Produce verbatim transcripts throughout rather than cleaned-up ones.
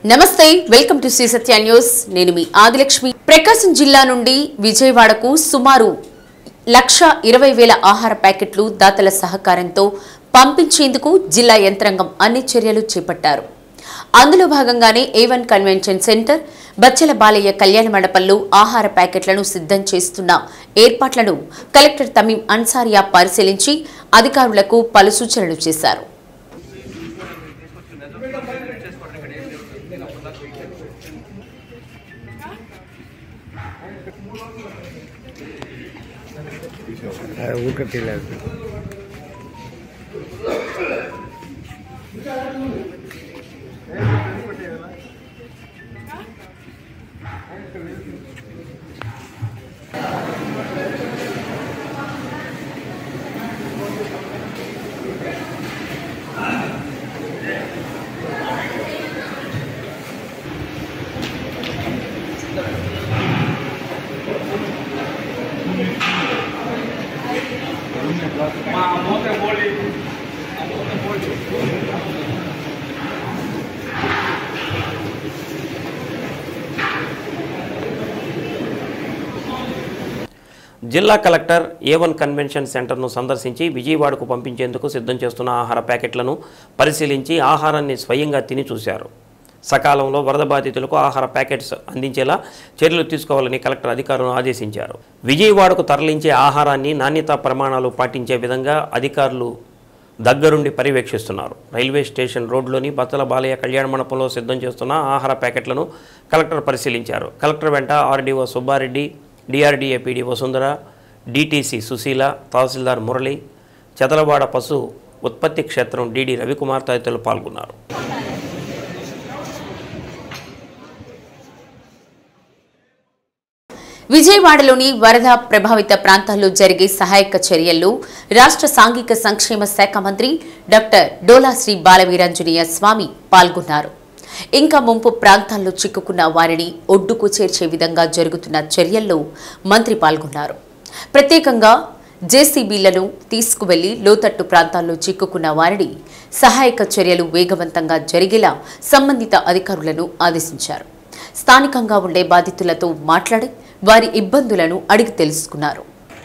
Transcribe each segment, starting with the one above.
నమస్తే welcome to Shri Satya news నేను మీ ఆదిలక్ష్మి ప్రకాశం జిల్లా నుండి విజయవాడకు సుమారు లక్ష ఇరవై వేల ఆహార ప్యాకెట్లు దాతల సహకారంతో పంపించేందుకు జిల్లా యంత్రాంగం అన్ని చర్యలు చేపట్టారు. అందులో భాగంగానే ఏ వన్ కన్వెన్షన్ సెంటర్ బచ్చల బాలయ్య కళ్యాణ మండపంలో ఆహార ప్యాకెట్లను సిద్ధం చేస్తున్న ఏర్పాట్లను కలెక్టర్ తమీం అన్సారియా పరిశీలించి అధికారులకు పలు సూచనలు చేశారు. జిల్లా కలెక్టర్ ఏ వన్ కన్వెన్షన్ సెంటర్ను సందర్శించి విజయవాడకు పంపించేందుకు సిద్ధం చేస్తున్న ఆహార ప్యాకెట్లను పరిశీలించి ఆహారాన్ని స్వయంగా తిని చూశారు. సకాలంలో వరద బాధితులకు ఆహార ప్యాకెట్స్ అందించేలా చర్యలు తీసుకోవాలని కలెక్టర్ అధికారులను ఆదేశించారు. విజయవాడకు తరలించే ఆహారాన్ని నాణ్యతా ప్రమాణాలు పాటించే విధంగా అధికారులు దగ్గరుండి పర్యవేక్షిస్తున్నారు. రైల్వే స్టేషన్ రోడ్లోని బచ్చల బాలయ్య కళ్యాణ మండపంలో సిద్ధం చేస్తున్న ఆహార ప్యాకెట్లను కలెక్టర్ పరిశీలించారు. కలెక్టర్ వెంట RDO Subbareddy, DRDA PD Vasundhara, DTC Sushila, tahsildar Murali, Chedalavada పశు ఉత్పత్తి క్షేత్రం డిడి రవికుమార్ తదితరులు పాల్గొన్నారు. విజయవాడలోని వరద ప్రభావిత ప్రాంతాల్లో జరిగే సహాయక చర్యల్లో రాష్ట్ర సాంఘిక సంక్షేమ శాఖ మంత్రి డాక్టర్ డోలా శ్రీ బాలవీరాంజనేయ స్వామి పాల్గొన్నారు. ఇంకా ముంపు ప్రాంతాల్లో చిక్కుకున్న వారిని ఒడ్డుకు చేర్చే విధంగా జరుగుతున్న చర్యల్లో మంత్రి పాల్గొన్నారు. ప్రత్యేకంగా జేసీబీలను తీసుకువెళ్లి లోతట్టు ప్రాంతాల్లో చిక్కుకున్న వారిని సహాయక చర్యలు వేగవంతంగా జరిగేలా సంబంధిత అధికారులను ఆదేశించారు. స్థానికంగా ఉండే బాధితులతో మాట్లాడి వారి ఇబ్బందులను అడిగి తెలుసుకున్నారు.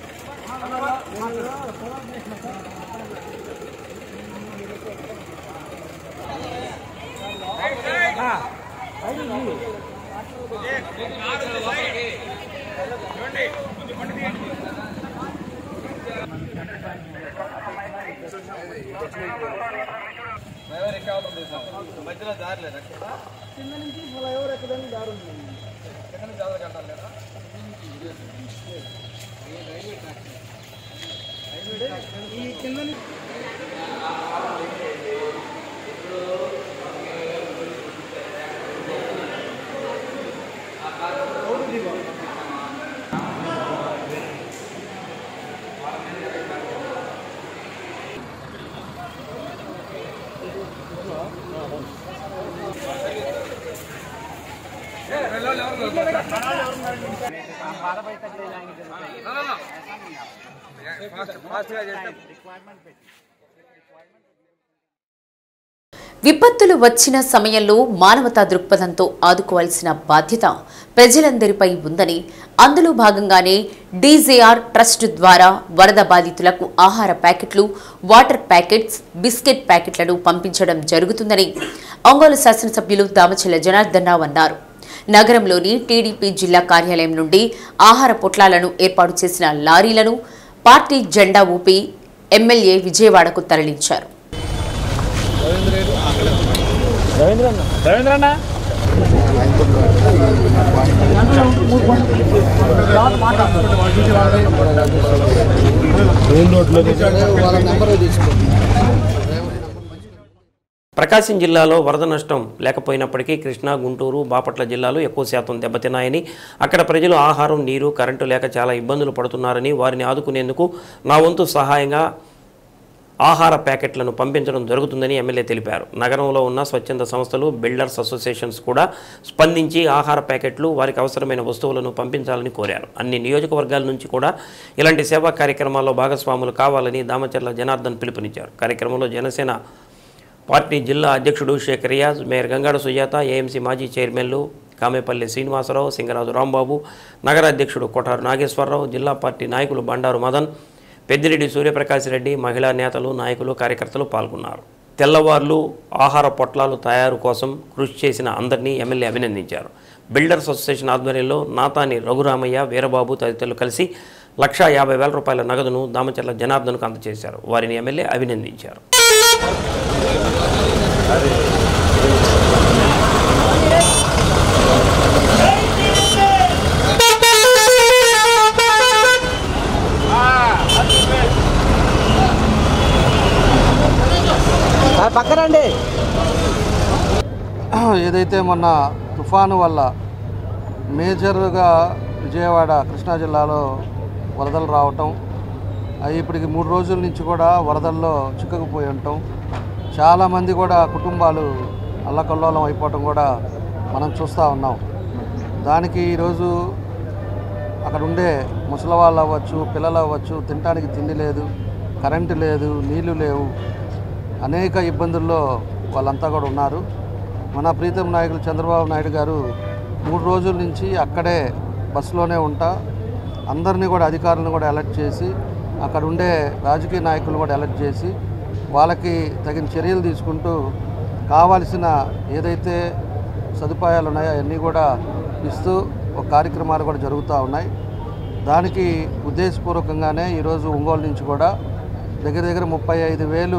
మధ్యలో దారి లేదా కింద నుంచి ఫ్లైఓవర్ ఎక్కడానికి దారి ఉంది. ఎక్కడ నుంచి జాగ్రత్త కట్టాలి కదా రైల్వే ట్రాక్ ఈ కింద విపత్తులు వచ్చిన సమయంలో మానవతా దృక్పథంతో ఆదుకోవాల్సిన బాధ్యత ప్రజలందరిపై ఉందని, అందులో భాగంగానే డీజేఆర్ ట్రస్ట్ ద్వారా వరద బాధితులకు ఆహార ప్యాకెట్లు, వాటర్ ప్యాకెట్స్, బిస్కెట్ ప్యాకెట్లను పంపించడం జరుగుతుందని ఒంగోలు శాసనసభ్యులు దామచల్ల జనార్దన్ రావు అన్నారు. నగరంలోని టీడీపీ జిల్లా కార్యాలయం నుండి ఆహార పొట్లాలను ఏర్పాటు చేసిన లారీలను పార్టీ జెండా ఊపి ఎమ్మెల్యే విజయవాడకు తరలించారు. ప్రకాశం జిల్లాలో వరద నష్టం లేకపోయినప్పటికీ కృష్ణా, గుంటూరు, బాపట్ల జిల్లాలు ఎక్కువ శాతం దెబ్బతిన్నాయని, అక్కడ ప్రజలు ఆహారం, నీరు, కరెంటు లేక చాలా ఇబ్బందులు పడుతున్నారని, వారిని ఆదుకునేందుకు నా వంతు సహాయంగా ఆహార ప్యాకెట్లను పంపించడం జరుగుతుందని ఎమ్మెల్యే తెలిపారు. నగరంలో ఉన్న స్వచ్ఛంద సంస్థలు, బిల్డర్స్ అసోసియేషన్స్ కూడా స్పందించి ఆహార ప్యాకెట్లు, వారికి అవసరమైన వస్తువులను పంపించాలని కోరారు. అన్ని నియోజకవర్గాల నుంచి కూడా ఇలాంటి సేవా కార్యక్రమాల్లో భాగస్వాములు కావాలని దామచర్ల జనార్దన్ పిలుపునిచ్చారు. కార్యక్రమంలో జనసేన పార్టీ జిల్లా అధ్యక్షుడు షేక్ రియాజ్, మేయర్ గంగాడ సుజాత, ఏఎంసీ మాజీ చైర్మన్లు కామేపల్లి శ్రీనివాసరావు, సింగరాజు రాంబాబు, నగర అధ్యక్షుడు కొఠారు నాగేశ్వరరావు, జిల్లా పార్టీ నాయకులు బండారు మదన్, పెద్దిరెడ్డి సూర్యప్రకాశ్ రెడ్డి, మహిళా నేతలు, నాయకులు, కార్యకర్తలు పాల్గొన్నారు. తెల్లవార్లు ఆహార పొట్లాలు తయారు కోసం కృషి చేసిన అందరినీ ఎమ్మెల్యే అభినందించారు. బిల్డర్స్ అసోసియేషన్ ఆధ్వర్యంలో నాతాని రఘురామయ్య, వీరబాబు తదితరులు కలిసి లక్షా యాభై వేల రూపాయల నగదును దామచర్ల జనార్దన్కు అందజేశారు. వారిని ఎమ్మెల్యే అభినందించారు. పక్కనండి. ఏదైతే మొన్న తుఫాను వల్ల మేజర్గా విజయవాడ కృష్ణా జిల్లాలో వరదలు రావటం, అవి ఇప్పటికి మూడు రోజుల నుంచి కూడా వరదల్లో చిక్కుకుపోయి ఉంటాం, చాలామంది కూడా కుటుంబాలు అల్లకల్లోలం అయిపోవటం కూడా మనం చూస్తూ ఉన్నాం. దానికి ఈరోజు అక్కడ ఉండే ముసలివాళ్ళు అవ్వచ్చు, పిల్లలు అవ్వచ్చు, తినడానికి తిండి లేదు, కరెంటు లేదు, నీళ్లు లేవు, అనేక ఇబ్బందుల్లో వాళ్ళంతా కూడా ఉన్నారు. మన ప్రీతం నాయకులు చంద్రబాబు నాయుడు గారు మూడు రోజుల నుంచి అక్కడే బస్సులోనే ఉంటా అందరినీ కూడా అధికారులను కూడా అలర్ట్ చేసి, అక్కడ ఉండే రాజకీయ నాయకులను కూడా అలర్ట్ చేసి వాళ్ళకి తగిన చర్యలు తీసుకుంటూ కావాల్సిన ఏదైతే సదుపాయాలు ఉన్నాయో అవన్నీ కూడా ఇస్తూ ఒక కార్యక్రమాలు కూడా జరుగుతూ ఉన్నాయి. దానికి ఉద్దేశపూర్వకంగానే ఈరోజు ఒంగోలు నుంచి కూడా దగ్గర దగ్గర ముప్పై ఐదు వేలు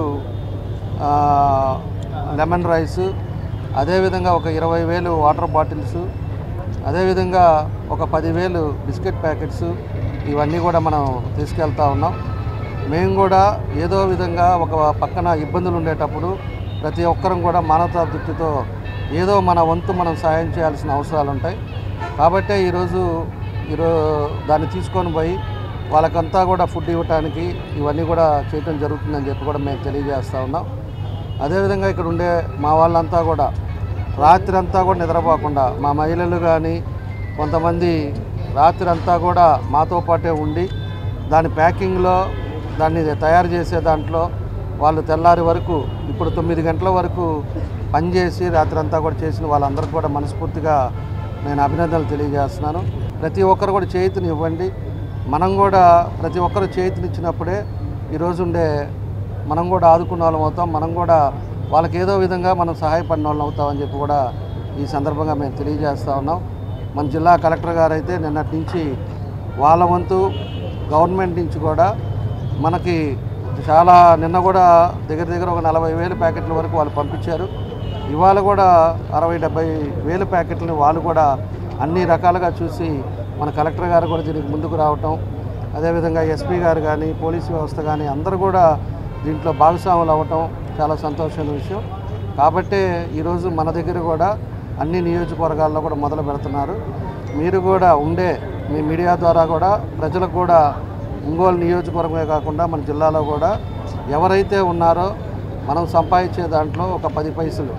లెమన్ రైస్, అదేవిధంగా ఒక ఇరవై వేలు వాటర్ బాటిల్స్, అదేవిధంగా ఒక పదివేలు బిస్కెట్ ప్యాకెట్స్, ఇవన్నీ కూడా మనం తీసుకెళ్తా ఉన్నాం. మేము కూడా ఏదో విధంగా ఒక పక్కన ఇబ్బందులు ఉండేటప్పుడు ప్రతి ఒక్కరం కూడా మానవతా దృష్టితో ఏదో మన వంతు మనం సాయం చేయాల్సిన అవసరాలు ఉంటాయి. కాబట్టే ఈరోజు ఈరోజు దాన్ని తీసుకొని పోయి వాళ్ళకంతా కూడా ఫుడ్ ఇవ్వటానికి ఇవన్నీ కూడా చేయటం జరుగుతుందని చెప్పి కూడా మేము తెలియజేస్తూ ఉన్నాం. అదేవిధంగా ఇక్కడ ఉండే మా వాళ్ళంతా కూడా రాత్రి అంతా కూడా నిద్రపోకుండా, మా మహిళలు కానీ కొంతమంది రాత్రి అంతా కూడా మాతో పాటే ఉండి దాని ప్యాకింగ్లో, దాన్ని తయారు చేసే దాంట్లో వాళ్ళు తెల్లారి వరకు ఇప్పుడు తొమ్మిది గంటల వరకు పనిచేసి రాత్రి అంతా కూడా చేసిన వాళ్ళందరికీ కూడా మనస్ఫూర్తిగా నేను అభినందనలు తెలియజేస్తున్నాను. ప్రతి ఒక్కరు కూడా చేతిని ఇవ్వండి. మనం కూడా ప్రతి ఒక్కరు చేతినిచ్చినప్పుడే ఈరోజు ఉండే మనం కూడా ఆదుకున్న వాళ్ళం అవుతాం, మనం కూడా వాళ్ళకి ఏదో విధంగా మనం సహాయపడిన వాళ్ళం అవుతామని చెప్పి కూడా ఈ సందర్భంగా మేము తెలియజేస్తూ ఉన్నాం. మన జిల్లా కలెక్టర్ గారు అయితే నిన్నటి నుంచి వాళ్ళ వంతు గవర్నమెంట్ నుంచి కూడా మనకి చాలా నిన్న కూడా దగ్గర దగ్గర ఒక నలభై వేల ప్యాకెట్ల వరకు వాళ్ళు పంపించారు. ఇవాళ కూడా అరవై డెబ్బై వేల ప్యాకెట్లను వాళ్ళు కూడా అన్ని రకాలుగా చూసి మన కలెక్టర్ గారు కూడా దీనికి ముందుకు రావటం, అదేవిధంగా ఎస్పీ గారు కానీ పోలీసు వ్యవస్థ కానీ అందరూ కూడా దీంట్లో భాగస్వాములు అవ్వటం చాలా సంతోషమైన విషయం. కాబట్టి ఈరోజు మన దగ్గర కూడా అన్ని నియోజకవర్గాల్లో కూడా మొదలు పెడుతున్నారు. మీరు కూడా ఉండే మీ మీడియా ద్వారా కూడా ప్రజలకు కూడా ఒంగోలు నియోజకవర్గమే కాకుండా మన జిల్లాలో కూడా ఎవరైతే ఉన్నారో మనం సంపాదించే దాంట్లో ఒక పది పైసలు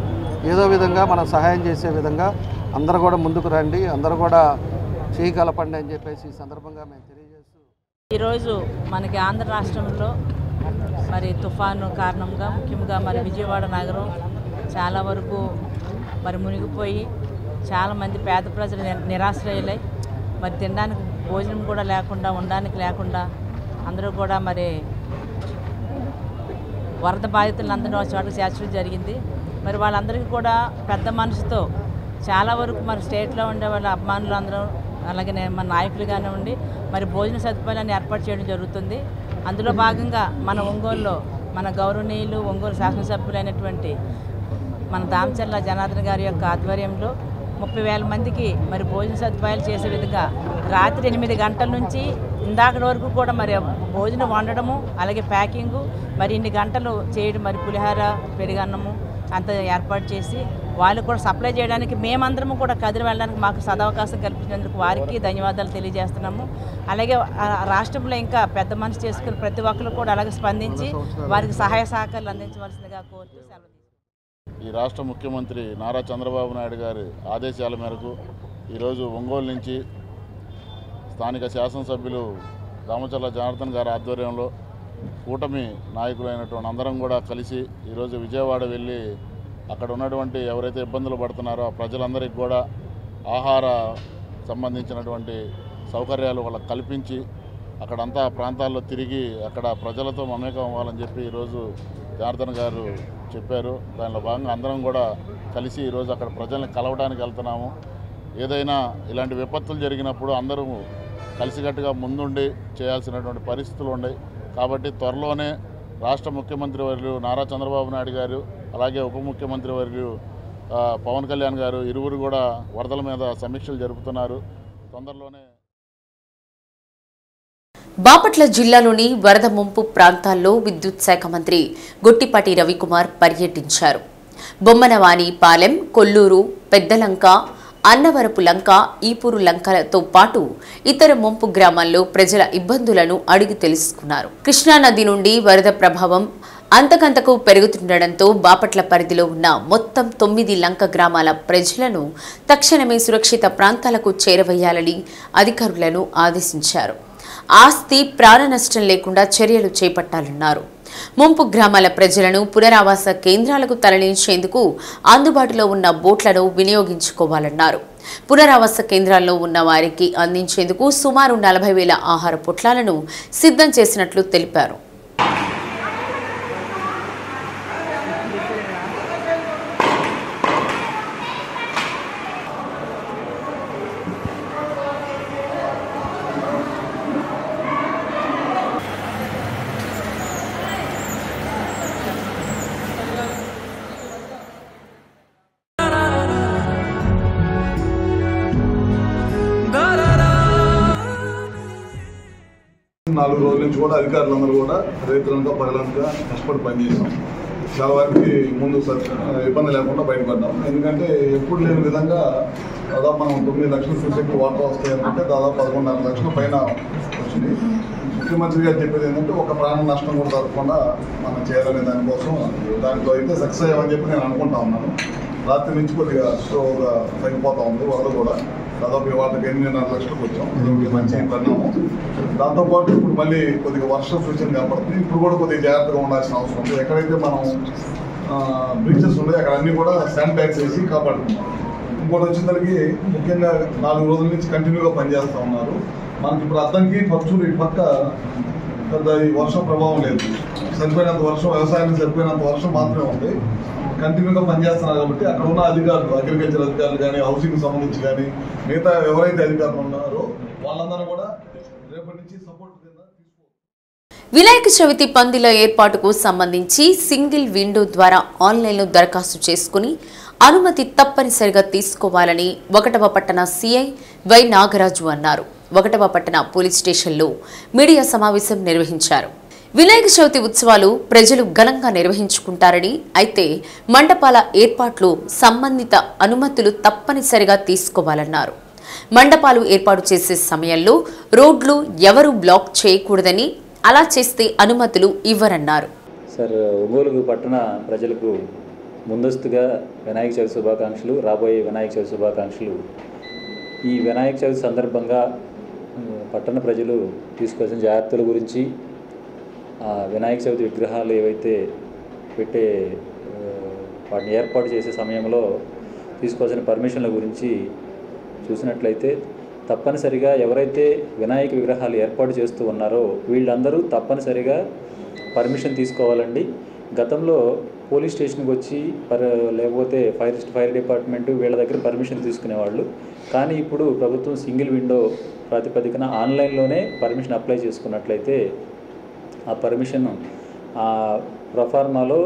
ఏదో విధంగా మనం సహాయం చేసే విధంగా అందరూ కూడా ముందుకు రండి, అందరూ కూడా చేయి కలపండి అని చెప్పేసి ఈ సందర్భంగా మేము తెలియజేస్తూ, ఈరోజు మనకి ఆంధ్ర రాష్ట్రంలో మరి తుఫాను కారణంగా ముఖ్యంగా మరి విజయవాడ నగరం చాలా వరకు మరి మునిగిపోయి చాలామంది పేద ప్రజలు నిరాశ్రయులై మరి తినడానికి భోజనం కూడా లేకుండా, ఉండడానికి లేకుండా అందరూ కూడా మరి వరద బాధితులందరూ ఒక చోట చేర్చడం జరిగింది. మరి వాళ్ళందరికీ కూడా పెద్ద మనసుతో చాలా వరకు మరి స్టేట్లో ఉండే వాళ్ళ అభిమానులు అందరూ అలాగే మన నాయకులు కానివ్వండి మరి భోజన సదుపాయాలను ఏర్పాటు చేయడం జరుగుతుంది. అందులో భాగంగా మన ఒంగోలులో మన గౌరవనీయులు ఒంగోలు శాసనసభ్యులైనటువంటి మన దామచర్ల జనార్దన్ గారి యొక్క ఆధ్వర్యంలో ముప్పై వేల మందికి మరి భోజన సదుపాయాలు చేసే విధంగా రాత్రి ఎనిమిది గంటల నుంచి ఇందాకటి వరకు కూడా మరి భోజనం వండడము అలాగే ప్యాకింగు మరి ఇన్ని గంటలు చేయడం మరి పులిహార పెరుగన్నము అంత ఏర్పాటు చేసి వాళ్ళు కూడా సప్లై చేయడానికి మేమందరము కూడా కదిలి వెళ్ళడానికి మాకు సదవకాశం కల్పించినందుకు వారికి ధన్యవాదాలు తెలియజేస్తున్నాము. అలాగే రాష్ట్రంలో ఇంకా పెద్ద మనసు చేసుకుని ప్రతి ఒక్కరు కూడా అలాగే స్పందించి వారికి సహాయ సహకారాలు అందించవలసిందిగా కోరుతూ సెలవు. ఈ రాష్ట్ర ముఖ్యమంత్రి నారా చంద్రబాబు నాయుడు గారి ఆదేశాల మేరకు ఈరోజు ఒంగోలు నుంచి స్థానిక శాసనసభ్యులు దామచర్ల జనార్దన్ గారి ఆధ్వర్యంలో కూటమి నాయకులైనటువంటి అందరం కూడా కలిసి ఈరోజు విజయవాడ వెళ్ళి అక్కడ ఉన్నటువంటి ఎవరైతే ఇబ్బందులు పడుతున్నారో ఆ ప్రజలందరికీ కూడా ఆహార సంబంధించినటువంటి సౌకర్యాలు వాళ్ళకి కల్పించి అక్కడంతా ప్రాంతాల్లో తిరిగి అక్కడ ప్రజలతో మమేకం అవ్వాలని చెప్పి ఈరోజు జనార్దన్ గారు చెప్పారు. దానిలో భాగంగా అందరం కూడా కలిసి ఈరోజు అక్కడ ప్రజల్ని కలవడానికి వెళ్తున్నాము. ఏదైనా ఇలాంటి విపత్తులు జరిగినప్పుడు అందరూ కలిసికట్టుగా ముందుండి చేయాల్సినటువంటి పరిస్థితులు ఉన్నాయి. కాబట్టి త్వరలోనే రాష్ట్ర ముఖ్యమంత్రి వర్యులు నారా చంద్రబాబు నాయుడు గారు అలాగే ఉప ముఖ్యమంత్రి వర్యులు పవన్ కళ్యాణ్ గారు ఇరువురు కూడా వరదల మీద సమీక్షలు జరుపుతున్నారు. తొందరలోనే బాపట్ల జిల్లాలోని వరద ముంపు ప్రాంతాల్లో విద్యుత్ శాఖ మంత్రి గొట్టిపాటి రవికుమార్ పర్యటించారు. బొమ్మనవాని పాలెం, కొల్లూరు, పెద్దలంక, అన్నవరపు లంక, ఈపూరు లంకలతో పాటు ఇతర ముంపు గ్రామాల్లో ప్రజల ఇబ్బందులను అడిగి తెలుసుకున్నారు. కృష్ణానది నుండి వరద ప్రభావం అంతకంతకు పెరుగుతుండటంతో బాపట్ల పరిధిలో ఉన్న మొత్తం తొమ్మిది లంక గ్రామాల ప్రజలను తక్షణమే సురక్షిత ప్రాంతాలకు చేరవేయాలని అధికారులను ఆదేశించారు. ఆస్తి ప్రాణ నష్టం లేకుండా చర్యలు చేపట్టాలన్నారు. ముంపు గ్రామాల ప్రజలను పునరావాస కేంద్రాలకు తరలించేందుకు అందుబాటులో ఉన్న బోట్లను వినియోగించుకోవాలన్నారు. పునరావాస కేంద్రాల్లో ఉన్న వారికి అందించేందుకు సుమారు నలభై వేల ఆహార పొట్లాలను సిద్ధం చేసినట్లు తెలిపారు. నాలుగు రోజుల నుంచి కూడా అధికారులందరూ కూడా రైతులంతా పగలంతా కష్టపడి పనిచేసాం. చాలా వరకు ముందు ఇబ్బంది లేకుండా బయటపడ్డాం. ఎందుకంటే ఎప్పుడు లేని విధంగా దాదాపు మనం తొమ్మిది లక్షల క్యూసెక్ వాటర్ వస్తాయి అనుకుంటే దాదాపు పదకొండున్నర లక్షల పైన వచ్చింది. ముఖ్యమంత్రి గారు చెప్పేది ఏంటంటే ఒక ప్రాణ నష్టం కూడా జరగకుండా మనం చేయాలనే దానికోసం దాంట్లో అయితే సక్సెస్ అయ్యామని చెప్పి నేను అనుకుంటా ఉన్నాను. రాత్రి నుంచి కొద్దిగా స్లోగా తగ్గిపోతూ ఉంది వరద కూడా. దాదాపు వాళ్ళకి ఎనిమిదిన్నర లక్షలకు వచ్చాం. ఇది మంచి పరిణామం. దాంతోపాటు ఇప్పుడు మళ్ళీ కొద్దిగా వర్షం సూచన కనపడుతుంది. ఇప్పుడు కూడా కొద్దిగా జాగ్రత్తగా ఉండాల్సిన అవసరం ఉంది. ఎక్కడైతే మనం బ్రిడ్జెస్ ఉన్నాయో అక్కడ అన్నీ కూడా శాండ్ బ్యాగ్స్ వేసి కాపాడుతున్నాం. ఇంకోటి వచ్చేసరికి ముఖ్యంగా నాలుగు రోజుల నుంచి కంటిన్యూగా పనిచేస్తూ ఉన్నారు. మనకి ఇప్పుడు అద్దంకి పచ్చూరు ఈ పక్క పెద్ద ఈ వర్షం ప్రభావం లేదు. సరిపోయినంత వర్షం, వ్యవసాయానికి సరిపోయినంత వర్షం మాత్రమే ఉంది. కంటిన్యూగా పనిచేస్తున్నారు కాబట్టి అక్కడ ఉన్న అధికారులు, అగ్రికల్చర్ అధికారులు కానీ, హౌసింగ్ సంబంధించి కానీ, మిగతా ఎవరైతే అధికారులు ఉన్నారో వాళ్ళందరూ కూడా రేపటి నుంచి సపోర్ట్ కింద తీసుకోవాలి. వినాయక చవితి పందిల ఏర్పాటుకు సంబంధించి సింగిల్ విండో ద్వారా ఆన్లైన్లో దరఖాస్తు చేసుకుని అనుమతి తప్పనిసరిగా తీసుకోవాలని ఒకటవ పట్టణ సీఐ వై నాగరాజు అన్నారు. ఒకటవ పట్టణ పోలీస్ స్టేషన్లో మీడియా సమావేశం నిర్వహించారు. వినాయక చవితి ఉత్సవాలు ప్రజలు ఘనంగా నిర్వహించుకుంటారని, అయితే మండపాల ఏర్పాట్లు సంబంధిత అనుమతులు తప్పనిసరిగా తీసుకోవాలన్నారు. మండపాలు ఏర్పాటు చేసే సమయంలో రోడ్లు ఎవరూ బ్లాక్ చేయకూడదని, అలా చేస్తే అనుమతులు ఇవ్వరన్నారు. సార్, ఒంగోలు పట్టణ ప్రజలకు ముందస్తుగా వినాయక చవితి శుభాకాంక్షలు. రాబోయే వినాయక చవితి శుభాకాంక్షలు. ఈ వినాయక చవితి సందర్భంగా పట్టణ ప్రజలు తీసుకోవాల్సిన జాగ్రత్తల గురించి, వినాయక చవితి విగ్రహాలు ఏవైతే పెట్టే వాటిని ఏర్పాటు చేసే సమయంలో తీసుకోవాల్సిన పర్మిషన్ల గురించి చూసినట్లయితే, తప్పనిసరిగా ఎవరైతే వినాయక విగ్రహాలు ఏర్పాటు చేస్తూ ఉన్నారో వీళ్ళందరూ తప్పనిసరిగా పర్మిషన్ తీసుకోవాలండి. గతంలో పోలీస్ స్టేషన్కి వచ్చి పర్ లేకపోతే ఫైర్ ఫైర్ డిపార్ట్మెంటు వీళ్ళ దగ్గర పర్మిషన్ తీసుకునేవాళ్ళు. కానీ ఇప్పుడు ప్రభుత్వం సింగిల్ విండో ప్రాతిపదికన ఆన్లైన్లోనే పర్మిషన్ అప్లై చేసుకున్నట్లయితే ఆ పర్మిషన్ ఆ ప్రొఫార్మాలో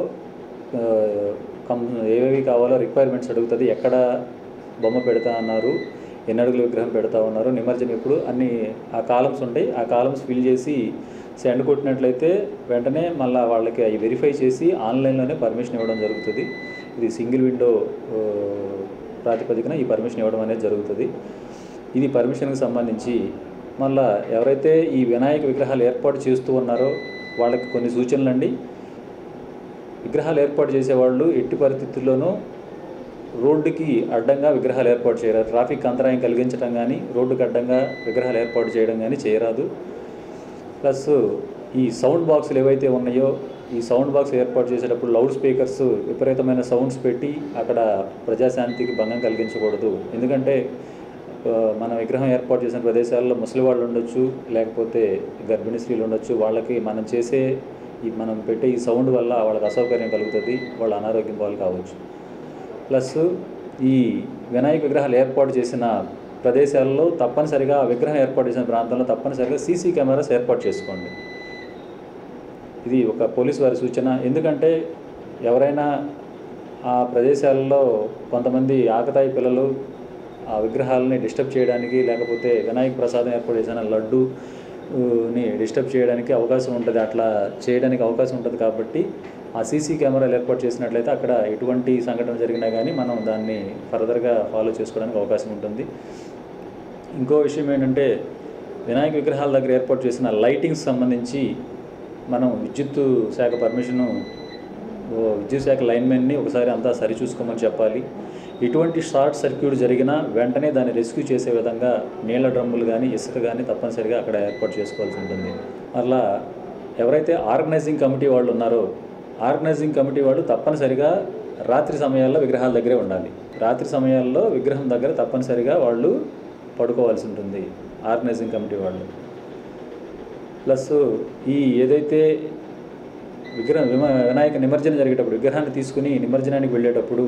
కం ఏవేవి కావాలో రిక్వైర్మెంట్స్ అడుగుతుంది. ఎక్కడ బొమ్మ పెడతా అన్నారు, ఎన్ని అడుగుల విగ్రహం పెడతా ఉన్నారు, నిమజ్జనం ఎప్పుడు, అన్ని ఆ కాలమ్స్ ఉంటాయి. ఆ కాలమ్స్ ఫిల్ చేసి సెండ్ కొట్టినట్లయితే వెంటనే మళ్ళీ వాళ్ళకి అవి వెరిఫై చేసి ఆన్లైన్లోనే పర్మిషన్ ఇవ్వడం జరుగుతుంది. ఇది సింగిల్ విండో ప్రాతిపదికన ఈ పర్మిషన్ ఇవ్వడం అనేది జరుగుతుంది. ఇది పర్మిషన్కి సంబంధించి మళ్ళీ ఎవరైతే ఈ వినాయక విగ్రహాలు ఏర్పాటు చేస్తూ ఉన్నారో వాళ్ళకి కొన్ని సూచనలు అండి. విగ్రహాలు ఏర్పాటు చేసేవాళ్ళు ఎట్టి పరిస్థితుల్లోనూ రోడ్డుకి అడ్డంగా విగ్రహాలు ఏర్పాటు చేయరాదు. ట్రాఫిక్ అంతరాయం కలిగించడం కానీ, రోడ్డుకి అడ్డంగా విగ్రహాలు ఏర్పాటు చేయడం కానీ చేయరాదు. ప్లస్ ఈ సౌండ్ బాక్సులు ఏవైతే ఉన్నాయో ఈ సౌండ్ బాక్స్ ఏర్పాటు చేసేటప్పుడు లౌడ్ స్పీకర్స్ విపరీతమైన సౌండ్స్ పెట్టి అక్కడ ప్రజాశాంతికి భంగం కలిగించకూడదు. ఎందుకంటే మన విగ్రహం ఏర్పాటు చేసిన ప్రదేశాల్లో ముసలి వాళ్ళు ఉండొచ్చు, లేకపోతే గర్భిణీ స్త్రీలు ఉండొచ్చు. వాళ్ళకి మనం చేసే ఈ మనం పెట్టే ఈ సౌండ్ వల్ల వాళ్ళకి అసౌకర్యం కలుగుతుంది, వాళ్ళ అనారోగ్యం పాలు కావచ్చు. ప్లస్ ఈ వినాయక విగ్రహాలు ఏర్పాటు చేసిన ప్రదేశాల్లో తప్పనిసరిగా విగ్రహం ఏర్పాటు చేసిన ప్రాంతంలో తప్పనిసరిగా సీసీ కెమెరాస్ ఏర్పాటు చేసుకోండి. ఇది ఒక పోలీసు వారి సూచన. ఎందుకంటే ఎవరైనా ఆ ప్రదేశాల్లో కొంతమంది ఆకతాయి పిల్లలు ఆ విగ్రహాలని డిస్టర్బ్ చేయడానికి, లేకపోతే వినాయక ప్రసాదం ఏర్పాటు చేసిన లడ్డూని డిస్టర్బ్ చేయడానికి అవకాశం ఉంటుంది. అట్లా చేయడానికి అవకాశం ఉంటుంది. కాబట్టి ఆ సీసీ కెమెరాలు ఏర్పాటు చేసినట్లయితే అక్కడ ఎటువంటి సంఘటన జరిగినా కానీ మనం దాన్ని ఫర్దర్గా ఫాలో చేసుకోవడానికి అవకాశం ఉంటుంది. ఇంకో విషయం ఏంటంటే వినాయక విగ్రహాల దగ్గర ఏర్పాటు చేసిన లైటింగ్స్ సంబంధించి మనం విద్యుత్ శాఖ పర్మిషను విద్యుత్ శాఖ లైన్మెన్ని ఒకసారి అంతా సరిచూసుకోమని చెప్పాలి. ఎటువంటి షార్ట్ సర్క్యూట్ జరిగినా వెంటనే దాన్ని రెస్క్యూ చేసే విధంగా నీళ్ల డ్రమ్ములు కానీ ఇసుక కానీ తప్పనిసరిగా అక్కడ ఏర్పాటు చేసుకోవాల్సి ఉంటుంది. అలా ఎవరైతే ఆర్గనైజింగ్ కమిటీ వాళ్ళు ఉన్నారో ఆర్గనైజింగ్ కమిటీ వాళ్ళు తప్పనిసరిగా రాత్రి సమయాల్లో విగ్రహాల దగ్గరే ఉండాలి. రాత్రి సమయాల్లో విగ్రహం దగ్గర తప్పనిసరిగా వాళ్ళు పడుకోవాల్సి ఉంటుంది ఆర్గనైజింగ్ కమిటీ వాళ్ళు. ప్లస్ ఈ ఏదైతే విగ్రహం వినాయక నిమజ్జనం జరిగేటప్పుడు విగ్రహాన్ని తీసుకుని నిమజ్జనానికి వెళ్ళేటప్పుడు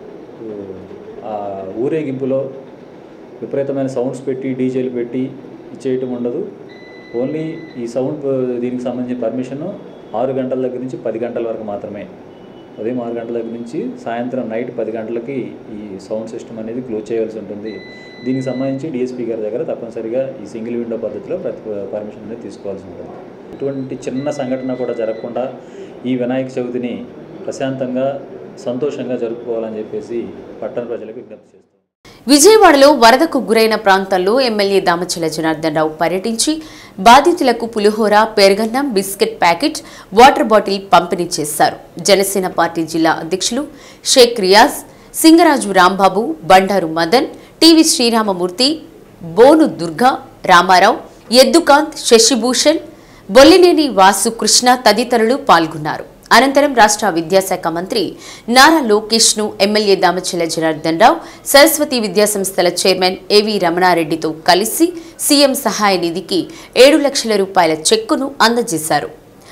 ఆ ఊరేగింపులో విపరీతమైన సౌండ్స్ పెట్టి డీజేలు పెట్టి ఇచ్చేయటం ఉండదు. ఓన్లీ ఈ సౌండ్ దీనికి సంబంధించిన పర్మిషను ఆరు గంటల దగ్గర నుంచి పది గంటల వరకు మాత్రమే. ఉదయం ఆరు గంటల దగ్గర నుంచి సాయంత్రం నైట్ పది గంటలకి ఈ సౌండ్ సిస్టమ్ అనేది క్లోజ్ చేయాల్సి ఉంటుంది. దీనికి సంబంధించి డిఎస్పీ గారి దగ్గర తప్పనిసరిగా ఈ సింగిల్ విండో పద్ధతిలో ప్రతి పర్మిషన్ అనేది తీసుకోవాల్సి ఉంటుంది. ఇటువంటి చిన్న సంఘటన కూడా జరగకుండా ఈ వినాయక చవితిని ప్రశాంతంగా సంతోషంగా జరుపుకోవాలని చెప్పేసి పట్టణ ప్రజలకు విజ్ఞప్తి చేస్తాం. విజయవాడలో వరదకు గురైన ప్రాంతాల్లో ఎమ్మెల్యే దామచల జనార్దన్ రావు పర్యటించి బాధితులకు పులిహోర, పెరుగన్నం, బిస్కెట్ ప్యాకెట్, వాటర్ బాటిల్ పంపిణీ చేశారు. జనసేన పార్టీ జిల్లా అధ్యక్షులు షేక్ రియాజ్, సింగరాజు రాంబాబు, బండారు మదన్, టీవీ శ్రీరామమూర్తి, బోను దుర్గా, రామారావు, ఎద్దుకాంత్, శశిభూషణ్, బొల్లినేని వాసు కృష్ణ తదితరులు పాల్గొన్నారు. అనంతరం రాష్ట్ర విద్యాశాఖ మంత్రి నారా లోకేష్ ను ఎమ్మెల్యే దామచల జనార్దన్ రావు సరస్వతి విద్యాసంస్థల చైర్మన్ ఏవి రమణారెడ్డితో కలిసి సీఎం సహాయ నిధికి ఏడు లక్షల రూపాయల చెక్కును అందజేశారు.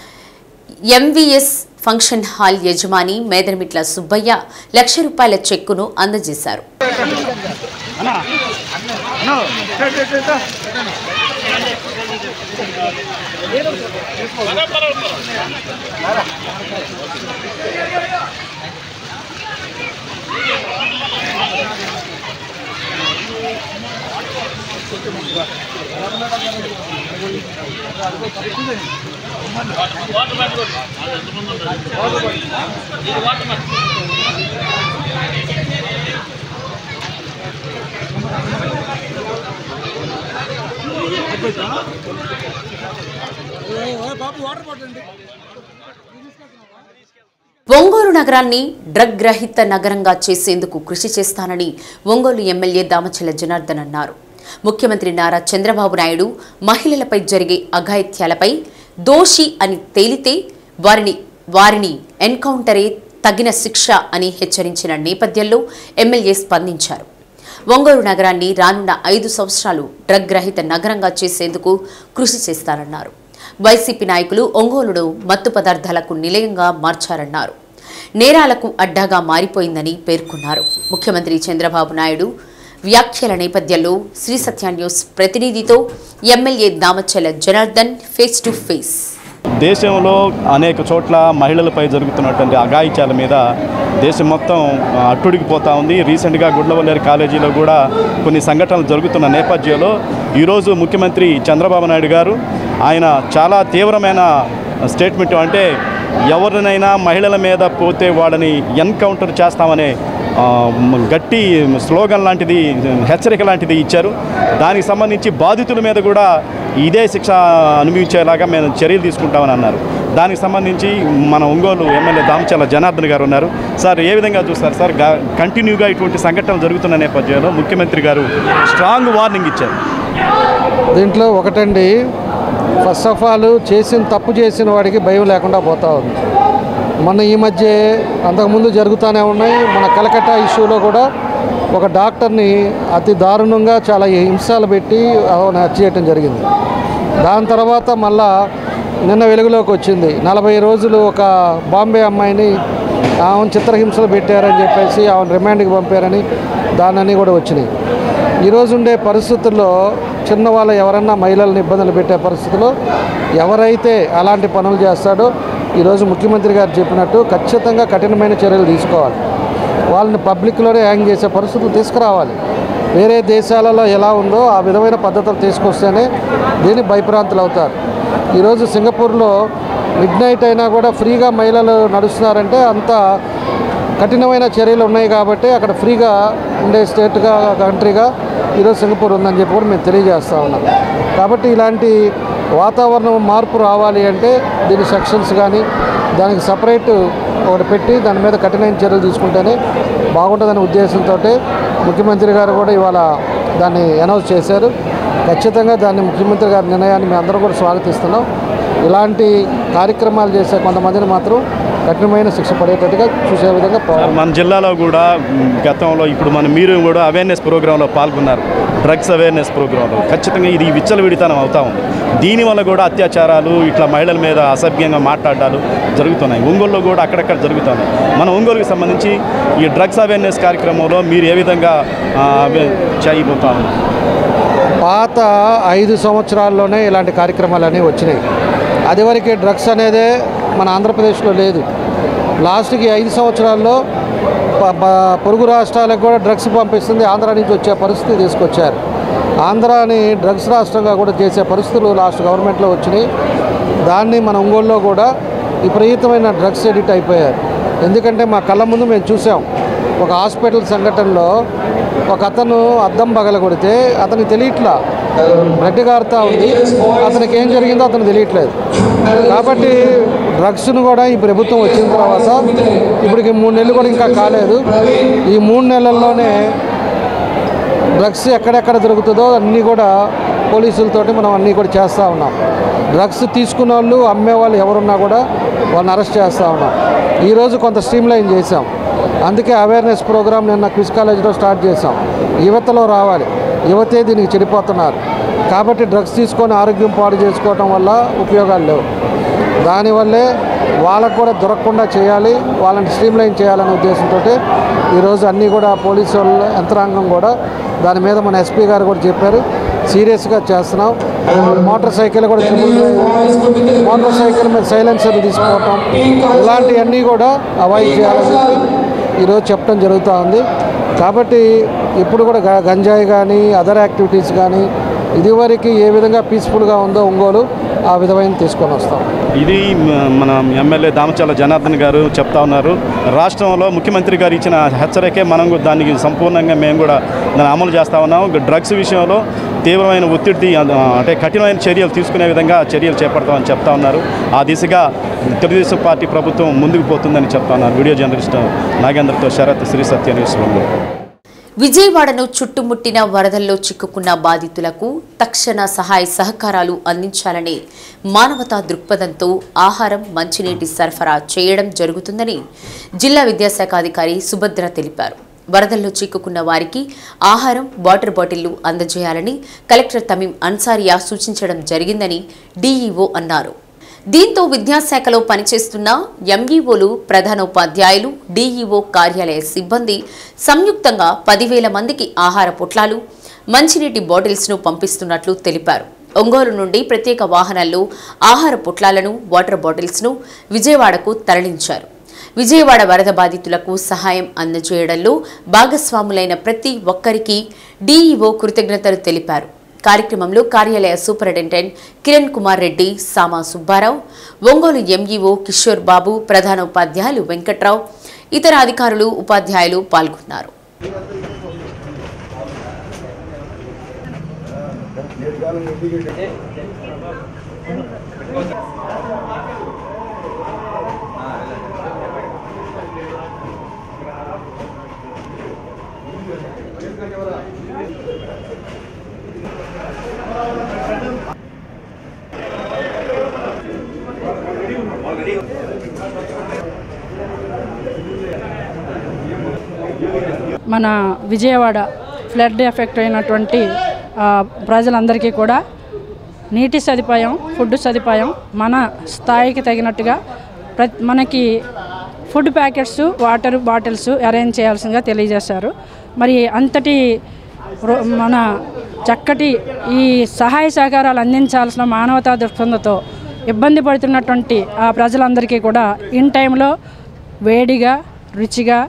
ఎంవీఎస్ ఫంక్షన్ హాల్ యజమాని మేదరమిట్ల సుబ్బయ్య లక్ష రూపాయల చెక్కును అందజేశారు. ఒంగోలు నగరాన్ని డ్రగ్ రహిత నగరంగా చేసేందుకు కృషి చేస్తానని ఒంగోలు ఎమ్మెల్యే దామచల జనార్దన్ అన్నారు. ముఖ్యమంత్రి నారా చంద్రబాబు నాయుడు మహిళలపై జరిగే అఘాయిత్యాలపై దోషి అని తేలితే వారిని వారిని ఎన్కౌంటరే తగిన శిక్ష అని హెచ్చరించిన నేపథ్యంలో ఎమ్మెల్యే స్పందించారు. ఒంగోలు నగరాన్ని రానున్న ఐదు సంవత్సరాలు డ్రగ్ రహిత నగరంగా చేసేందుకు కృషి చేస్తారన్నారు. వైసీపీ నాయకులు ఒంగోలును మత్తు పదార్థాలకు నిలయంగా మార్చారన్నారు. నేరాలకు అడ్డాగా మారిపోయిందని పేర్కొన్నారు. ముఖ్యమంత్రి చంద్రబాబు నాయుడు వ్యాఖ్యల నేపథ్యంలో శ్రీ సత్య న్యూస్ ప్రతినిధితో MLA Damachala Janardhan face to face. దేశంలో అనేక చోట్ల మహిళలపై జరుగుతున్నటువంటి అఘాయిత్యాల మీద దేశం మొత్తం అట్టుడికిపోతూ ఉంది. రీసెంట్గా గుడ్లవల్లేరు కాలేజీలో కూడా కొన్ని సంఘటనలు జరుగుతున్న నేపథ్యంలో ఈరోజు ముఖ్యమంత్రి చంద్రబాబు నాయుడు గారు ఆయన చాలా తీవ్రమైన స్టేట్మెంట్, అంటే ఎవరినైనా మహిళల మీద పోతే వాళ్ళని ఎన్కౌంటర్ చేస్తామనే గట్టి స్లోగన్ లాంటిది, హెచ్చరిక లాంటిది ఇచ్చారు. దానికి సంబంధించి బాధితుల మీద కూడా ఇదే శిక్ష అనుభవించేలాగా మేము చర్యలు తీసుకుంటామని అన్నారు. దానికి సంబంధించి మన ఒంగోలు ఎమ్మెల్యే దామచల జనార్దన్ గారు ఉన్నారు. సార్, ఏ విధంగా చూస్తారు సార్? కంటిన్యూగా ఇటువంటి సంఘటనలు జరుగుతున్న నేపథ్యంలో ముఖ్యమంత్రి గారు స్ట్రాంగ్ వార్నింగ్ ఇచ్చారు. దీంట్లో ఒకటండి, ఫస్ట్ ఆఫ్ ఆల్ చేసిన తప్పు చేసిన వాడికి భయం లేకుండా పోతా ఉంది. మొన్న ఈ మధ్య అంతకుముందు జరుగుతూనే ఉన్నాయి. మన కలకత్తా ఇష్యూలో కూడా ఒక డాక్టర్ని అతి దారుణంగా చాలా హింసలు పెట్టి హత్య చేయటం జరిగింది. దాని తర్వాత మళ్ళా నిన్న వెలుగులోకి వచ్చింది, నలభై రోజులు ఒక బాంబే అమ్మాయిని ఆమెను చిత్రహింసలు పెట్టారని చెప్పేసి ఆమెను రిమాండ్కి పంపారని దాన్ని కూడా వచ్చినాయి. ఈరోజు ఉండే పరిస్థితుల్లో చిన్నవాళ్ళు ఎవరన్నా మహిళలను ఇబ్బందులు పెట్టే పరిస్థితుల్లో ఎవరైతే అలాంటి పనులు చేస్తాడో ఈరోజు ముఖ్యమంత్రి గారు చెప్పినట్టు ఖచ్చితంగా కఠినమైన చర్యలు తీసుకోవాలి. వాళ్ళని పబ్లిక్లోనే హ్యాంగ్ చేసే పరిస్థితులు తీసుకురావాలి. వేరే దేశాలలో ఎలా ఉందో ఆ విధమైన పద్ధతులు తీసుకొస్తేనే దీన్ని భయప్రాంతులు అవుతారు. ఈరోజు సింగపూర్లో మిడ్ నైట్ అయినా కూడా ఫ్రీగా మహిళలు నడుస్తున్నారంటే అంత కఠినమైన చర్యలు ఉన్నాయి కాబట్టి అక్కడ ఫ్రీగా ఉండే స్టేట్గా కంట్రీగా ఈరోజు సింగపూర్ ఉందని చెప్పి కూడా మేము తెలియజేస్తూ ఉన్నాం. కాబట్టి ఇలాంటి వాతావరణం మార్పు రావాలి అంటే దీని సెక్షన్స్ కానీ దానికి సపరేట్ ఒకటి పెట్టి దాని మీద కఠినమైన చర్యలు తీసుకుంటేనే బాగుంటుందనే ఉద్దేశంతో ముఖ్యమంత్రి గారు కూడా ఇవాళ దాన్ని అనౌన్స్ చేశారు. ఖచ్చితంగా దాన్ని ముఖ్యమంత్రి గారి నిర్ణయాన్ని మేము అందరూ కూడా స్వాగతిస్తున్నాం. ఇలాంటి కార్యక్రమాలు చేసే కొంతమందిని మాత్రం కఠినమైన శిక్ష పడేటట్టుగా చూసే విధంగా మన జిల్లాలో కూడా గతంలో ఇప్పుడు మన మీరు కూడా అవేర్నెస్ ప్రోగ్రాంలో పాల్గొన్నారు, డ్రగ్స్ అవేర్నెస్ ప్రోగ్రాంలో. ఖచ్చితంగా ఇది విచ్చలవిడితనం అవుతా ఉంది. దీనివల్ల కూడా అత్యాచారాలు ఇట్లా మహిళల మీద అసభ్యంగా మాట్లాడాలు జరుగుతున్నాయి. ఒంగోలులో కూడా అక్కడక్కడ జరుగుతున్నాయి. మన ఒంగోలుకి సంబంధించి ఈ డ్రగ్స్ అవేర్నెస్ కార్యక్రమంలో మీరు ఏ విధంగా చేయబోతా ఉన్నారు? పాత ఐదు సంవత్సరాల్లోనే ఇలాంటి కార్యక్రమాలన్నీ వచ్చినాయి. అదివరకే డ్రగ్స్ అనేదే మన ఆంధ్రప్రదేశ్లో లేదు. లాస్ట్కి ఐదు సంవత్సరాల్లో పొరుగు రాష్ట్రాలకు కూడా డ్రగ్స్ పంపిస్తుంది ఆంధ్ర నుంచి వచ్చే పరిస్థితి తీసుకొచ్చారు. ఆంధ్రాని డ్రగ్స్ రాష్ట్రంగా కూడా చేసే పరిస్థితులు లాస్ట్ గవర్నమెంట్లో వచ్చినాయి. దాన్ని మన ఒంగోలులో కూడా విపరీతమైన డ్రగ్స్ ఎడిట్ అయిపోయారు. ఎందుకంటే మా కళ్ళ ముందు మేము చూసాం, ఒక హాస్పిటల్ సంఘటనలో ఒక అతను అద్దం పగలగొడితే అతనికి తెలియట్లా, బ్లడ్ కారుతా ఉంది, అతనికి ఏం జరిగిందో అతను తెలియట్లేదు. కాబట్టి డ్రగ్స్ను కూడా ఈ ప్రభుత్వం వచ్చిన తర్వాత ఇప్పటికి మూడు నెలలు కూడా ఇంకా కాలేదు. ఈ మూడు నెలల్లోనే డ్రగ్స్ ఎక్కడెక్కడ దొరుకుతుందో అన్నీ కూడా పోలీసులతోటి మనం అన్నీ కూడా చేస్తూ ఉన్నాం. డ్రగ్స్ తీసుకున్న వాళ్ళు అమ్మేవాళ్ళు ఎవరున్నా కూడా వాళ్ళని అరెస్ట్ చేస్తూ ఉన్నాం. ఈరోజు కొంత స్ట్రీమ్లైన్ చేసాం. అందుకే అవేర్నెస్ ప్రోగ్రామ్ నిన్న క్విజ్ కాలేజ్లో స్టార్ట్ చేసాం. యువతలో రావాలి, యువతే దీనికి చెడిపోతున్నారు. కాబట్టి డ్రగ్స్ తీసుకొని ఆరోగ్యం పాడు చేసుకోవటం వల్ల ఉపయోగాలు లేవు. దానివల్లే వాళ్ళకు కూడా దొరకకుండా చేయాలి, వాళ్ళని స్ట్రీమ్లైన్ చేయాలనే ఉద్దేశంతో ఈరోజు అన్నీ కూడా పోలీసు వాళ్ళ యంత్రాంగం కూడా దాని మీద మన ఎస్పీ గారు కూడా చెప్పారు, సీరియస్గా చేస్తున్నాం. మోటార్ సైకిల్ కూడా మోటార్ సైకిల్ మీద సైలెన్సర్ తీసుకోవటం ఇలాంటివన్నీ కూడా అవాయిడ్ చేయాలని ఈరోజు చెప్పడం జరుగుతూ ఉంది. కాబట్టి ఇప్పుడు కూడా గంజాయి కానీ అదర్ యాక్టివిటీస్ కానీ ఇదివరకు ఏ విధంగా పీస్ఫుల్గా ఉందో ఒంగోలు ఆ విధమైన తీసుకొని వస్తాం. ఇది మన ఎమ్మెల్యే దామచర్ల జనార్దన్ గారు చెప్తా ఉన్నారు. రాష్ట్రంలో ముఖ్యమంత్రి గారు ఇచ్చిన హెచ్చరికే మనం దానికి సంపూర్ణంగా మేము కూడా దాన్ని అమలు చేస్తూ ఉన్నాం. డ్రగ్స్ విషయంలో తీవ్రమైన ఒత్తిడి అంటే కఠినమైన చర్యలు తీసుకునే విధంగా చర్యలు చేపడతామని చెప్తా ఉన్నారు. ఆ దిశగా తెలుగుదేశం పార్టీ ప్రభుత్వం ముందుకు పోతుందని చెప్తా ఉన్నారు. వీడియో జర్నలిస్ట్ నాగేంద్రతో శరత్, శ్రీ సత్య న్యూస్. విజయవాడను చుట్టుముట్టిన వరదల్లో చిక్కుకున్న బాధితులకు తక్షణ సహాయ సహకారాలు అందించాలనే మానవతా దృక్పథంతో ఆహారం, మంచినీటి సరఫరా చేయడం జరుగుతుందని జిల్లా విద్యాశాఖ అధికారి సుభద్ర తెలిపారు. వరదల్లో చిక్కుకున్న వారికి ఆహారం, వాటర్ బాటిళ్లు అందజేయాలని కలెక్టర్ తమీం అన్సారియా సూచించడం జరిగిందని డీఈఓ అన్నారు. దీంతో విద్యాశాఖలో పనిచేస్తున్న ఎంఈఓలు, ప్రధానోపాధ్యాయులు, డీఈఓ కార్యాలయ సిబ్బంది సంయుక్తంగా పదివేల మందికి ఆహార పొట్లాలు, మంచినీటి బాటిల్స్ను పంపిస్తున్నట్లు తెలిపారు. ఒంగోలు నుండి ప్రత్యేక వాహనాల్లో ఆహార పొట్లాలను, వాటర్ బాటిల్స్ను విజయవాడకు తరలించారు. విజయవాడ వరద బాధితులకు సహాయం అందజేయడంలో భాగస్వాములైన ప్రతి ఒక్కరికి డీఈఓ కృతజ్ఞతలు తెలిపారు. కార్యక్రమంలో కార్యాలయ సూపరింటెండెంట్ కిరణ్ కుమార్ రెడ్డి, సామా సుబ్బారావు, ఒంగోలు ఎంఈఓ కిషోర్ బాబు, ప్రధానోపాధ్యాయులు వెంకట్రావు, ఇతర అధికారులు, ఉపాధ్యాయులు పాల్గొన్నారు. మన విజయవాడ ఫ్లడ్ ఎఫెక్ట్ అయినటువంటి ప్రజలందరికీ కూడా నీటి సదుపాయం, ఫుడ్ సదుపాయం మన స్థాయికి తగినట్టుగా ప్ర మనకి food packets, water bottles arrange చేయాల్సిందిగా తెలియజేశారు. మరి అంతటి మన చక్కటి ఈ సహాయ సహకారాలు అందించాల్సిన మానవతా దృక్పథంతో ఇబ్బంది పడుతున్నటువంటి ఆ ప్రజలందరికీ కూడా ఇన్ టైంలో వేడిగా, రుచిగా,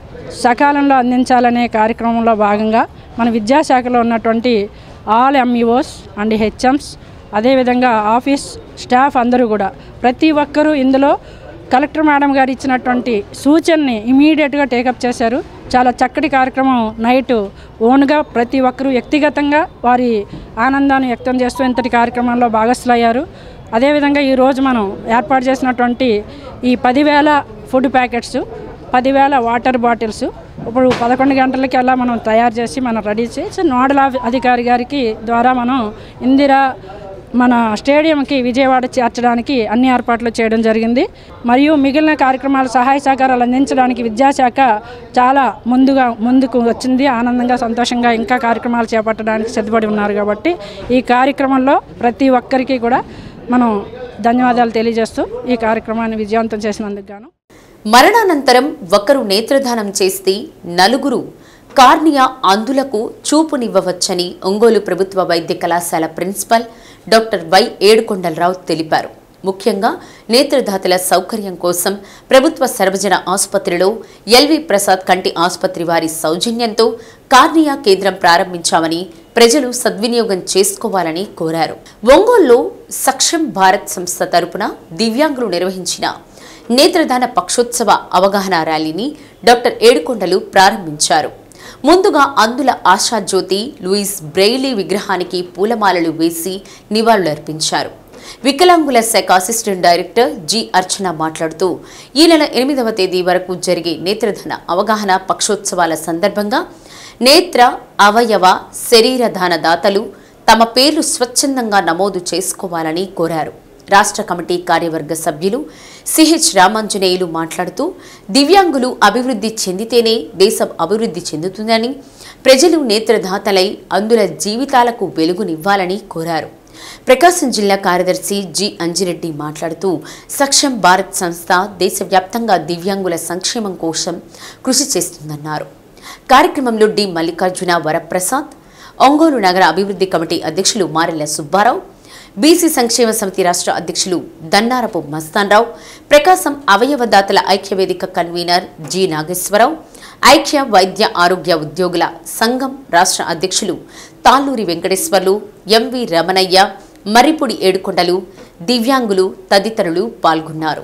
సకాలంలో అందించాలనే కార్యక్రమంలో భాగంగా మన విద్యాశాఖలో ఉన్నటువంటి ఆల్ ఎంఈఓస్ అండ్ హెచ్ఎంస్, అదేవిధంగా ఆఫీస్ స్టాఫ్ అందరూ కూడా ప్రతి ఒక్కరూ ఇందులో కలెక్టర్ మేడం గారు ఇచ్చినటువంటి సూచనని ఇమీడియట్గా టేకప్ చేశారు. చాలా చక్కటి కార్యక్రమం. నైట్ ఓన్గా ప్రతి ఒక్కరూ వ్యక్తిగతంగా వారి ఆనందాన్ని వ్యక్తం చేస్తూ ఇంతటి కార్యక్రమంలో భాగస్థులయ్యారు. అదేవిధంగా ఈరోజు మనం ఏర్పాటు చేసినటువంటి ఈ పదివేల ఫుడ్ ప్యాకెట్స్, పదివేల వాటర్ బాటిల్స్ ఇప్పుడు పదకొండు గంటలకల్లా మనం తయారు చేసి మనం రెడీ చేసి నోడల్ అధికారి గారికి ద్వారా మనం ఇందిరా మన స్టేడియంకి విజయవాడ చేర్చడానికి అన్ని ఏర్పాట్లు చేయడం జరిగింది. మరియు మిగిలిన కార్యక్రమాలు సహాయ సహకారాలు అందించడానికి విద్యాశాఖ చాలా ముందుగా ముందుకు వచ్చింది. ఆనందంగా, సంతోషంగా ఇంకా కార్యక్రమాలు చేపట్టడానికి సిద్ధపడి ఉన్నారు. కాబట్టి ఈ కార్యక్రమంలో ప్రతి ఒక్కరికి కూడా మనం ధన్యవాదాలు తెలియజేస్తూ ఈ కార్యక్రమాన్ని విజయవంతం చేసినందుకు గాను. మరణానంతరం ఒకరు నేత్రదానం చేస్తే నలుగురు కార్నియా అందులకు చూపునివ్వవచ్చని ఒంగోలు ప్రభుత్వ వైద్య కళాశాల ప్రిన్సిపల్ డాక్టర్ వై ఏడుకొండలరావు తెలిపారు. ముఖ్యంగా నేత్రదాతల సౌకర్యం కోసం ప్రభుత్వ సర్వజన ఆసుపత్రిలో ఎల్వి ప్రసాద్ కంటి ఆసుపత్రి వారి సౌజన్యంతో కార్నియా కేంద్రం ప్రారంభించామని ప్రజలు సద్వినియోగం చేసుకోవాలని కోరారు. ఒంగోలులో సక్షం భారత్ సంస్థ తరపున దివ్యాంగులు నిర్వహించిన నేత్రదాన పక్షోత్సవ అవగాహన ర్యాలీని డాక్టర్ ఏడుకొండలు ప్రారంభించారు. ముందుగా అందుల ఆశాజ్యోతి లూయిస్ బ్రెయిలీ విగ్రహానికి పూలమాలలు వేసి నివాళులర్పించారు. వికలాంగుల శాఖ అసిస్టెంట్ డైరెక్టర్ జి అర్చన మాట్లాడుతూ ఈ నెల ఎనిమిదవ తేదీ వరకు జరిగే నేత్రదాన అవగాహన పక్షోత్సవాల సందర్భంగా నేత్ర, అవయవ, శరీరదాన దాతలు తమ పేర్లు స్వచ్ఛందంగా నమోదు చేసుకోవాలని కోరారు. రాష్ట్ర కమిటీ కార్యవర్గ సభ్యులు సిహెచ్ రామాంజనేయులు మాట్లాడుతూ దివ్యాంగులు అభివృద్ధి చెందితేనే దేశం అభివృద్ధి చెందుతుందని, ప్రజలు నేత్రదాతలై అందుల జీవితాలకు వెలుగునివ్వాలని కోరారు. ప్రకాశం జిల్లా కార్యదర్శి జి అంజిరెడ్డి మాట్లాడుతూ సక్షం భారత్ సంస్థ దేశవ్యాప్తంగా దివ్యాంగుల సంక్షేమం కోసం కృషి చేస్తుందన్నారు. కార్యక్రమంలో డి మల్లికార్జున వరప్రసాద్, ఒంగోలు నగర అభివృద్ధి కమిటీ అధ్యక్షులు మారెల్ల సుబ్బారావు, బీసీ సంక్షేమ సమితి రాష్ట్ర అధ్యక్షులు దన్నారపు మస్తాన్రావు, ప్రకాశం అవయవదాతల ఐక్యవేదిక కన్వీనర్ జి నాగేశ్వరరావు, ఐక్య వైద్య ఆరోగ్య ఉద్యోగుల సంఘం రాష్ట్ర అధ్యక్షులు తాళ్ళూరి వెంకటేశ్వర్లు, ఎంవి రమణయ్య, మర్రిపూడి ఏడుకొండలు, దివ్యాంగులు తదితరులు పాల్గొన్నారు.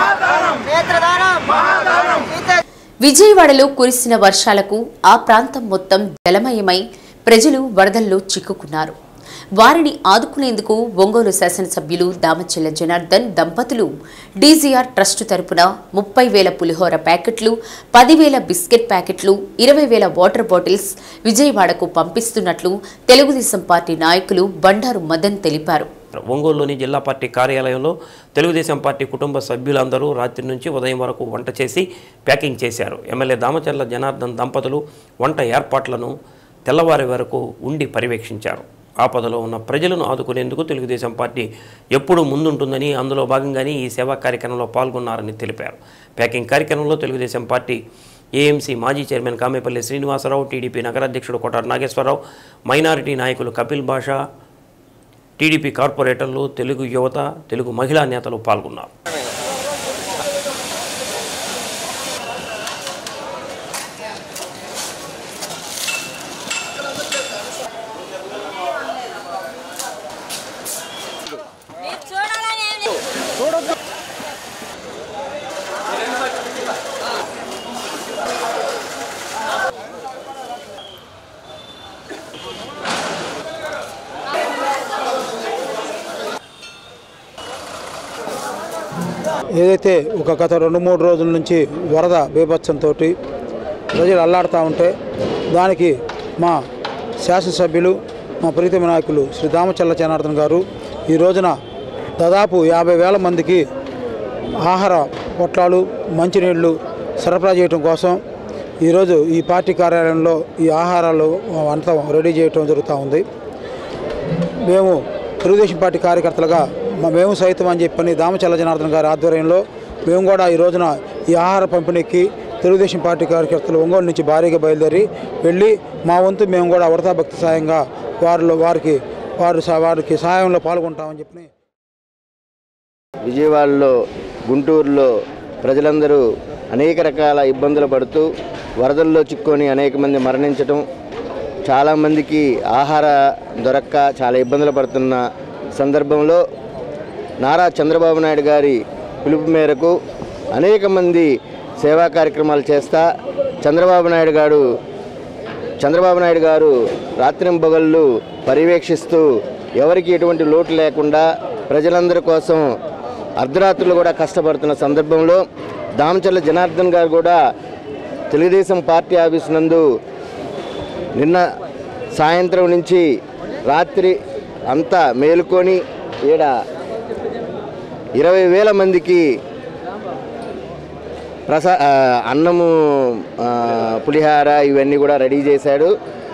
విజయవాడలో కురిసిన వర్షాలకు ఆ ప్రాంతం మొత్తం జలమయమై ప్రజలు వరదల్లో చిక్కుకున్నారు. వారిని ఆదుకునేందుకు ఒంగోలు శాసనసభ్యులు దామచెల్ల జనార్దన్ దంపతులు డీజీఆర్ ట్రస్టు తరపున ముప్పై వేల పులిహోర ప్యాకెట్లు, పదివేల బిస్కెట్ ప్యాకెట్లు, ఇరవై వేల వాటర్ బాటిల్స్ విజయవాడకు పంపిస్తున్నట్లు తెలుగుదేశం పార్టీ నాయకులు బండారు మదన్ తెలిపారు. ఒంగోలులోని జిల్లా పార్టీ కార్యాలయంలో తెలుగుదేశం పార్టీ కుటుంబ సభ్యులందరూ రాత్రి నుంచి ఉదయం వరకు వంట చేసి ప్యాకింగ్ చేశారు. ఎమ్మెల్యే దామచెల్ల జనార్దన్ దంపతులు వంట ఏర్పాట్లను తెల్లవారి వరకు ఉండి పర్యవేక్షించారు. ఆపదలో ఉన్న ప్రజలను ఆదుకునేందుకు తెలుగుదేశం పార్టీ ఎప్పుడూ ముందుంటుందని, అందులో భాగంగానే ఈ సేవా కార్యక్రమంలో పాల్గొన్నారని తెలిపారు. ప్యాకింగ్ కార్యక్రమంలో తెలుగుదేశం పార్టీ ఏఎంసీ మాజీ చైర్మన్ కామేపల్లి శ్రీనివాసరావు, టీడీపీ నగరాధ్యక్షుడు కొటారు నాగేశ్వరరావు, మైనారిటీ నాయకులు కపిల్ భాషా, టీడీపీ కార్పొరేటర్లు, తెలుగు యువత, తెలుగు మహిళా నేతలు పాల్గొన్నారు. ఏదైతే ఒక గత రెండు మూడు రోజుల నుంచి వరద బీభత్సంతో ప్రజలు అల్లాడుతూ ఉంటే దానికి మా శాసనసభ్యులు, మా ప్రీతమ నాయకులు శ్రీ దామచెల్ల జనార్దన్ గారు ఈ రోజున దాదాపు యాభై వేల మందికి ఆహార పొట్లాలు, మంచినీళ్ళు సరఫరా చేయడం కోసం ఈరోజు ఈ పార్టీ కార్యాలయంలో ఈ ఆహారాలు అంతా రెడీ చేయటం జరుగుతూ ఉంది. మేము తెలుగుదేశం పార్టీ కార్యకర్తలుగా మేము సైతం అని చెప్పని దామచల్ల జనార్దన్ గారి ఆధ్వర్యంలో మేము కూడా ఈ రోజున ఈ ఆహార పంపిణీకి తెలుగుదేశం పార్టీ కార్యకర్తలు ఒంగోలు నుంచి భారీగా బయలుదేరి వెళ్ళి మా వంతు మేము కూడా వరదా భక్తి సాయంగా వారిలో వారికి వారు వారికి సహాయంలో పాల్గొంటామని చెప్పి. విజయవాడలో గుంటూరులో ప్రజలందరూ అనేక రకాల ఇబ్బందులు పడుతూ వరదల్లో చిక్కుకొని అనేక మంది మరణించడం, చాలామందికి ఆహార దొరక్క చాలా ఇబ్బందులు పడుతున్న సందర్భంలో నారా చంద్రబాబు నాయుడు గారి పిలుపు మేరకు అనేక మంది సేవా కార్యక్రమాలు చేస్తా చంద్రబాబు నాయుడు గారు చంద్రబాబు నాయుడు గారు రాత్రింబగళ్ళు పర్యవేక్షిస్తూ ఎవరికి ఎటువంటి లోటు లేకుండా ప్రజలందరి కోసం అర్ధరాత్రులు కూడా కష్టపడుతున్న సందర్భంలో దామచల్ల జనార్దన్ గారు కూడా తెలుగుదేశం పార్టీ ఆఫీస్ నందు నిన్న సాయంత్రం నుంచి రాత్రి అంతా మేలుకొని ఈడ ఇరవై వేల మందికి ప్రసా అన్నము పులిహార ఇవన్నీ కూడా రెడీ చేశాడు.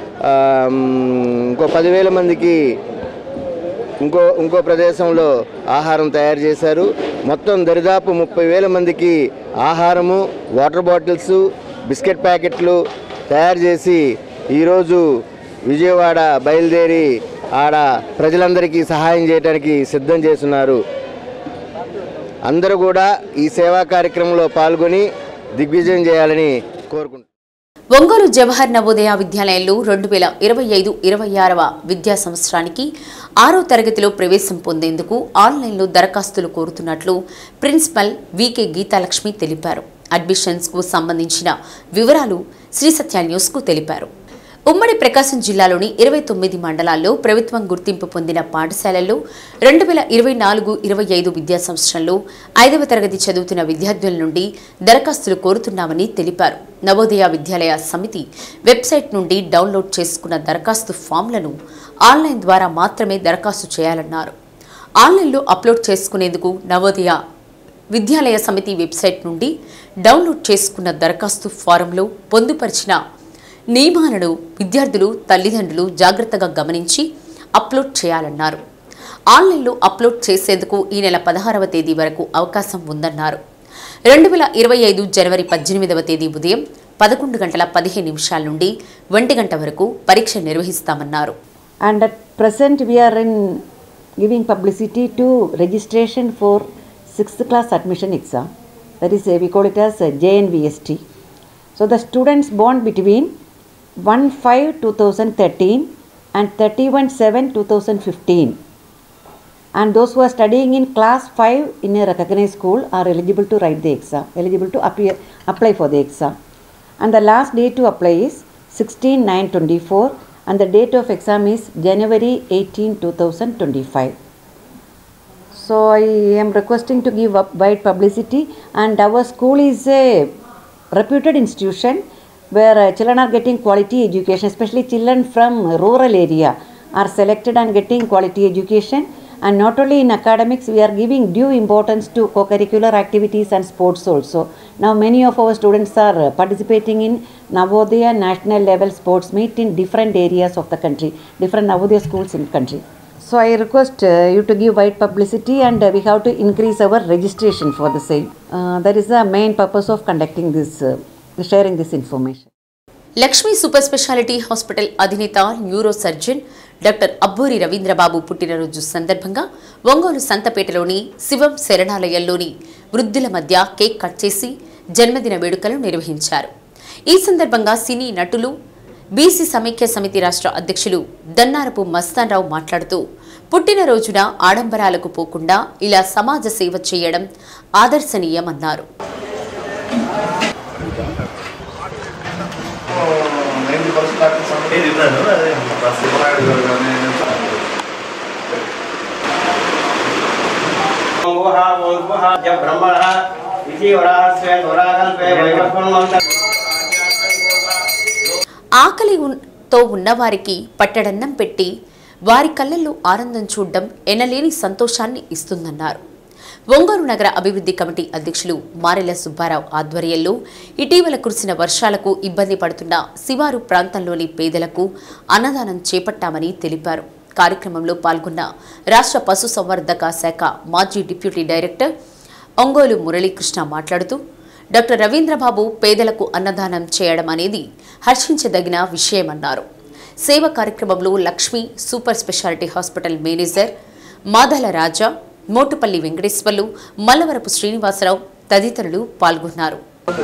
ఇంకో పదివేల మందికి ఇంకో ఇంకో ప్రదేశంలో ఆహారం తయారు చేశారు. మొత్తం దరిదాపు ముప్పై వేల మందికి ఆహారము, వాటర్ బాటిల్స్, బిస్కెట్ ప్యాకెట్లు తయారు చేసి ఈరోజు విజయవాడ బయలుదేరి ఆడ ప్రజలందరికీ సహాయం చేయడానికి సిద్ధం చేస్తున్నారు. అందరూ కూడా ఈ సేవా కార్యక్రమంలో పాల్గొని దిగ్విజయం చేయాలని కోరుకుంటున్నారు. ఒంగోలు జవహర్ నవోదయ విద్యాలయంలో రెండు వేల ఇరవై ఐదు ఇరవై ఆరవ విద్యా సంవత్సరానికి ఆరో తరగతిలో ప్రవేశం పొందేందుకు ఆన్లైన్లో దరఖాస్తులు కోరుతున్నట్లు ప్రిన్సిపల్ వికే గీతాలక్ష్మి తెలిపారు. అడ్మిషన్స్కు సంబంధించిన వివరాలు శ్రీ సత్య న్యూస్కు తెలిపారు. ఉమ్మడి ప్రకాశం జిల్లాలోని ఇరవై తొమ్మిది మండలాల్లో ప్రభుత్వం గుర్తింపు పొందిన పాఠశాలల్లో రెండు వేల ఇరవై నాలుగు ఇరవై ఐదు విద్యా సంవత్సరంలో ఐదవ తరగతి చదువుతున్న విద్యార్థుల నుండి దరఖాస్తులు కోరుతున్నామని తెలిపారు. నవోదయ విద్యాలయ సమితి వెబ్సైట్ నుండి డౌన్లోడ్ చేసుకున్న దరఖాస్తు ఫామ్లను ఆన్లైన్ ద్వారా మాత్రమే దరఖాస్తు చేయాలన్నారు. ఆన్లైన్లో అప్లోడ్ చేసుకునేందుకు నవోదయ విద్యాలయ సమితి వెబ్సైట్ నుండి డౌన్లోడ్ చేసుకున్న దరఖాస్తు ఫారంలో పొందుపరిచిన నియమాలను విద్యార్థులు తల్లిదండ్రులు జాగ్రత్తగా గమనించి అప్లోడ్ చేయాలన్నారు. ఆన్లైన్లో అప్లోడ్ చేసేందుకు ఈ నెల పదహారవ తేదీ వరకు అవకాశం ఉందన్నారు. రెండు వేల ఇరవై ఐదు జనవరి పద్దెనిమిదవ తేదీ ఉదయం పదకొండు గంటల పదిహేను నిమిషాల నుండి ఒంటి గంట వరకు పరీక్ష నిర్వహిస్తామన్నారు. And at present we are in giving publicity to registration for sixth class admission exam. That is we call it as J N V S T. So the students born between one five twenty thirteen and thirty-one seven twenty fifteen and those who are studying in class five in a recognized school are eligible to write the exam, eligible to appear, apply for the exam. And the last date to apply is sixteen nine twenty-four and the date of exam is January eighteenth twenty twenty-five. So I am requesting to give up wide publicity, and our school is a reputed institution where uh, children are getting quality education, especially children from rural area are selected and getting quality education. And not only in academics, we are giving due importance to co-curricular activities and sports also. Now many of our students are uh, participating in Navodaya national level sports meet in different areas of the country, different Navodaya schools in the country. So I request uh, you to give wide publicity, and uh, we have to increase our registration for the same. Uh, that is the main purpose of conducting this, uh, sharing this information. Lakshmi super speciality hospital అధినేత neuro surgeon doctor Abburi Ravindrababu పుట్టినరోజు సందర్భంగా ఒంగోలు సంతపేటలోని శివం శరణాలయంలోని వృద్ధుల మధ్య cake cut చేసి జన్మదిన వేడుకలు నిర్వహించారు. ఈ సందర్భంగా సినీ నటులు బీసీ సమైక్య సమితి రాష్ట్ర అధ్యక్షులు దన్నారపు మస్తాన్రావు మాట్లాడుతూ పుట్టినరోజున ఆడంబరాలకు పోకుండా ఇలా సమాజ సేవ చేయడం ఆదర్శనీయమన్నారు. ఆకలితో ఉన్నవారికి పట్టడన్నం పెట్టి వారి కళ్ళల్లో ఆనందం చూడడం ఎనలేని సంతోషాన్ని ఇస్తుందన్నారు. ఒంగోలు నగర అభివృద్ధి కమిటీ అధ్యక్షులు మారెల సుబ్బారావు ఆధ్వర్యంలో ఇటీవల కురిసిన వర్షాలకు ఇబ్బంది పడుతున్న శివారు ప్రాంతంలోని పేదలకు అన్నదానం చేపట్టామని తెలిపారు. కార్యక్రమంలో పాల్గొన్న రాష్ట్ర పశుసంవర్ధక శాఖ మాజీ డిప్యూటీ డైరెక్టర్ ఒంగోలు మురళీకృష్ణ మాట్లాడుతూ డాక్టర్ రవీంద్రబాబు పేదలకు అన్నదానం చేయడం అనేది హర్షించదగిన విషయమన్నారు. సేవ కార్యక్రమంలో Lakshmi super speciality hospital manager Madala Raja, Motupalli Venkateswarlu, Mallavarapu Srinivasarao తదితరులు పాల్గొన్నారు.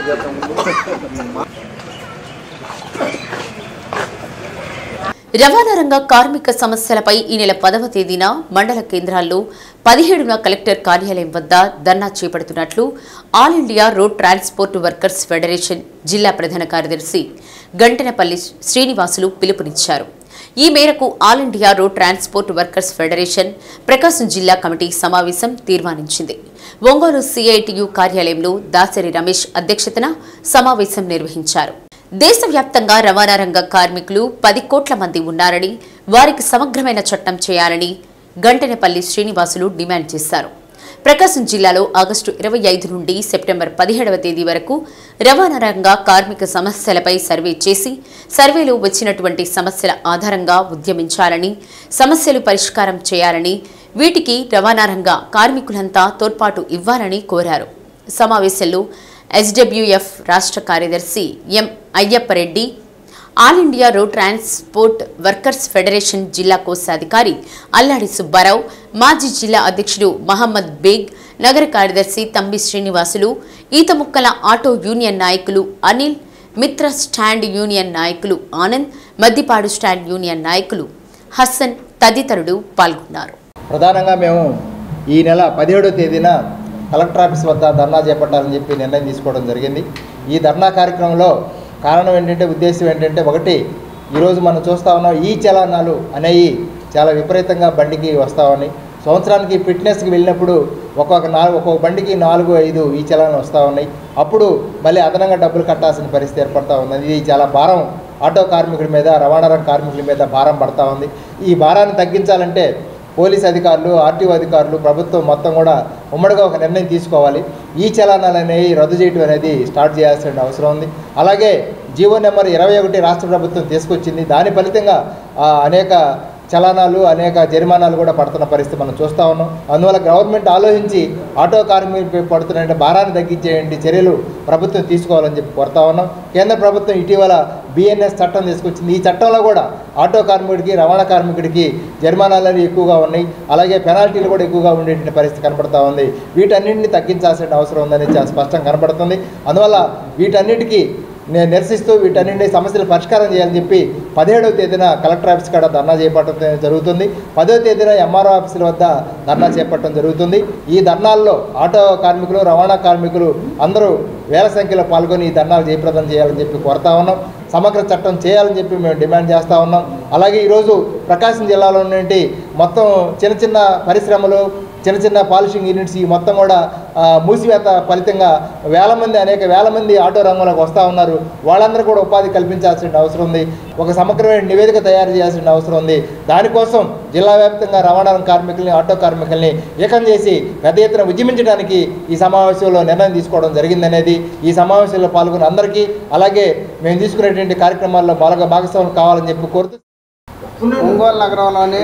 రవాణా రంగ కార్మిక సమస్యలపై ఈ నెల పదవ తేదీన మండల కేంద్రాల్లో పదిహేడున కలెక్టర్ కార్యాలయం వద్ద ధర్నా చేపడుతున్నట్లు all India road transport workers federation జిల్లా ప్రధాన కార్యదర్శి గంటెనపల్లి శ్రీనివాసులు పిలుపునిచ్చారు. ఈ మేరకు all India road transport workers federation Prakasam జిల్లా కమిటీ సమావేశం తీర్మానించింది. ఒంగోలు సిఐటియు కార్యాలయంలో దాసరి రమేష్ అధ్యక్షతన సమావేశం నిర్వహించారు. దేశవ్యాప్తంగా రవాణా రంగ కార్మికులు పది కోట్ల మంది ఉన్నారని, వారికి సమగ్రమైన చట్టం చేయాలని గంటెనపల్లి శ్రీనివాసులు డిమాండ్ చేశారు. ప్రకాశం జిల్లాలో ఆగస్టు ఇరవై ఐదు నుండి సెప్టెంబర్ పదిహేడవ తేదీ వరకు రవాణా రంగ కార్మిక సమస్యలపై సర్వే చేసి సర్వేలో వచ్చినటువంటి సమస్యల ఆధారంగా ఉద్యమించాలని, సమస్యలు పరిష్కారం చేయాలని, వీటికి రవాణా రంగ కార్మికులంతా తోడ్పాటు ఇవ్వాలని కోరారు. సమావేశంలో ఎస్డబ్ల్యూఎఫ్ రాష్ట్ర కార్యదర్శి M Ayyappareddy, all India road transport workers federation జిల్లా కోశాధికారి అల్లాడి సుబ్బారావు, మాజీ జిల్లా అధ్యక్షుడు మహమ్మద్ బేగ్, నగర కార్యదర్శి తంబి శ్రీనివాసులు, ఈతముక్కల ఆటో యూనియన్ నాయకులు అనిల్, మిత్ర స్టాండ్ యూనియన్ నాయకులు ఆనంద్, మద్దిపాడు స్టాండ్ యూనియన్ నాయకులు హసన్ తదితరులు పాల్గొన్నారు. ప్రధానంగా మేము ఈ నెల పదిహేడవ తేదీన కలెక్టర్ ఆఫీస్ వద్ద ధర్నా చేపట్టాలని చెప్పి నిర్ణయం తీసుకోవడం జరిగింది. ఈ ధర్నా కార్యక్రమంలో కారణం ఏంటంటే, ఉద్దేశం ఏంటంటే, ఒకటి ఈరోజు మనం చూస్తూ ఉన్నాం, ఈ చలానాలు అనేవి చాలా విపరీతంగా బండికి వస్తూ ఉన్నాయి. సంవత్సరానికి ఫిట్నెస్కి వెళ్ళినప్పుడు ఒక్కొక్క నాలుగు ఒక్కొక్క బండికి నాలుగు ఐదు ఈ చలానాలు వస్తూ ఉన్నాయి. అప్పుడు మళ్ళీ అదనంగా డబ్బులు కట్టాల్సిన పరిస్థితి ఏర్పడతా ఉంది. ఇది చాలా భారం ఆటో కార్మికుల మీద, రవాణా రంగ కార్మికుల మీద భారం పడతా ఉంది. ఈ భారాన్ని తగ్గించాలంటే పోలీస్ అధికారులు, ఆర్టీఓ అధికారులు, ప్రభుత్వం మొత్తం కూడా ఉమ్మడిగా ఒక నిర్ణయం తీసుకోవాలి. ఈ చలానాలు అనేవి రద్దు చేయడం అనేది స్టార్ట్ చేయాల్సిన అవసరం ఉంది. అలాగే జీవో నెంబర్ ఇరవై ఒకటి రాష్ట్ర ప్రభుత్వం తీసుకొచ్చింది. దాని ఫలితంగా అనేక చలానాలు, అనేక జరిమానాలు కూడా పడుతున్న పరిస్థితి మనం చూస్తూ ఉన్నాం. అందువల్ల గవర్నమెంట్ ఆలోచించి ఆటో కార్మికులపై పడుతున్న భారాన్ని తగ్గించేయండి చర్యలు ప్రభుత్వం తీసుకోవాలని చెప్పి కోరుతా ఉన్నాం. కేంద్ర ప్రభుత్వం ఇటీవల బిఎన్ఎస్ చట్టం తీసుకొచ్చింది. ఈ చట్టంలో కూడా ఆటో కార్మికుడికి, రవాణా కార్మికుడికి జరిమానాలు ఎక్కువగా ఉన్నాయి. అలాగే పెనాల్టీలు కూడా ఎక్కువగా ఉండేటువంటి పరిస్థితి కనపడతా ఉంది. వీటన్నింటినీ తగ్గించాల్సిన అవసరం ఉందని చాలా స్పష్టంగా కనపడుతుంది. అందువల్ల వీటన్నిటికీ నేను నిరసిస్తూ వీటన్నింటి సమస్యలు పరిష్కారం చేయాలని చెప్పి పదిహేడవ తేదీన కలెక్టర్ ఆఫీస్ కాడ ధర్నా చేపట్టడం జరుగుతుంది. పదవ తేదీన ఎంఆర్ఓ ఆఫీసుల వద్ద ధర్నా చేపట్టడం జరుగుతుంది. ఈ ధర్నాల్లో ఆటో కార్మికులు, రవాణా కార్మికులు అందరూ వేల సంఖ్యలో పాల్గొని ఈ ధర్నాలు జయప్రదం చేయాలని చెప్పి కోరుతా ఉన్నాం. సమగ్ర చట్టం చేయాలని చెప్పి మేము డిమాండ్ చేస్తూ ఉన్నాం. అలాగే ఈరోజు ప్రకాశం జిల్లాలో ఉన్నటువంటి మొత్తం చిన్న చిన్న పరిశ్రమలు, చిన్న చిన్న పాలిషింగ్ యూనిట్స్ ఈ మొత్తం కూడా మూసివేత ఫలితంగా వేల మంది అనేక వేల మంది ఆటో రంగంలోకి వస్తూ ఉన్నారు. వాళ్ళందరూ కూడా ఉపాధి కల్పించాల్సిన అవసరం ఉంది. ఒక సమగ్రమైన నివేదిక తయారు చేయాల్సిన అవసరం ఉంది. దానికోసం జిల్లా వ్యాప్తంగా రవాణా కార్మికుల్ని, ఆటో కార్మికుల్ని ఏకం చేసి పెద్ద ఎత్తున ఉద్యమించడానికి ఈ సమావేశంలో నిర్ణయం తీసుకోవడం జరిగిందనేది ఈ సమావేశంలో పాల్గొన్న అందరికీ, అలాగే మేము తీసుకునేటువంటి కార్యక్రమాల్లో బాగా భాగస్వామ్యం కావాలని చెప్పి కోరుతూ ఒంగోలు నగరంలోని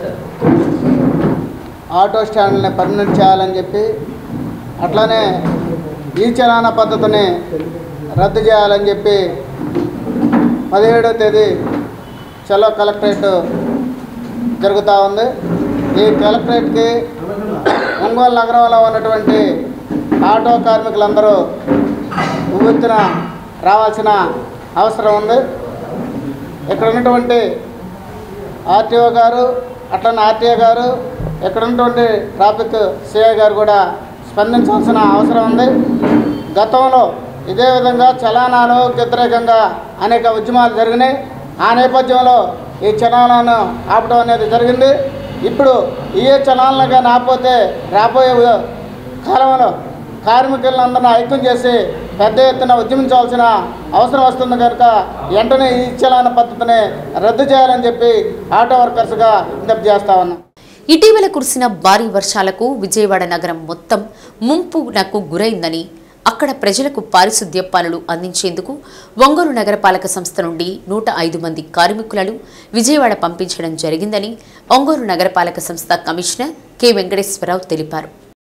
ఆటో స్టాండ్ని పర్మనెంట్ చేయాలని చెప్పి, అట్లానే ఈ చలానా పద్ధతిని రద్దు చేయాలని చెప్పి పదిహేడవ తేదీ చలో కలెక్టరేట్ జరుగుతూ ఉంది. ఈ కలెక్టరేట్కి ఒంగోలు నగరంలో ఉన్నటువంటి ఆటో కార్మికులందరూ ఉవ్వెత్తున రావాల్సిన అవసరం ఉంది. ఇక్కడ ఉన్నటువంటి ఆర్టీఓ గారు, అట్లనే ఆర్టీఓ గారు, ఇక్కడ ఉన్నటువంటి ట్రాఫిక్ సిఐ గారు కూడా స్పందించాల్సిన అవసరం ఉంది. గతంలో ఇదే విధంగా చలానాలు వ్యతిరేకంగా అనేక ఉద్యమాలు జరిగినాయి. ఆ నేపథ్యంలో ఈ చలానాలను ఆపడం అనేది జరిగింది. ఇప్పుడు ఈ చలానాలుగా ఆపితే రాబోయే కాలంలో కార్మికులందరినీ ఐక్యం చేసి పెద్ద ఎత్తున ఉద్యమించాల్సిన అవసరం వస్తుంది. కనుక వెంటనే ఈ చలాన పద్ధతిని రద్దు చేయాలని చెప్పి ఆటో వర్కర్స్గా విజ్ఞప్తి చేస్తా ఉన్నాం. ఇటీవల కురిసిన భారీ వర్షాలకు విజయవాడ నగరం మొత్తం ముంపునకు గురైందని, అక్కడ ప్రజలకు పారిశుద్ధ్య పనులు అందించేందుకు ఒంగోలు నగరపాలక సంస్థ నుండి నూట ఐదు మంది కార్మికులను విజయవాడ పంపించడం జరిగిందని ఒంగోలు నగరపాలక సంస్థ కమిషనర్ కె వెంకటేశ్వరరావు తెలిపారు.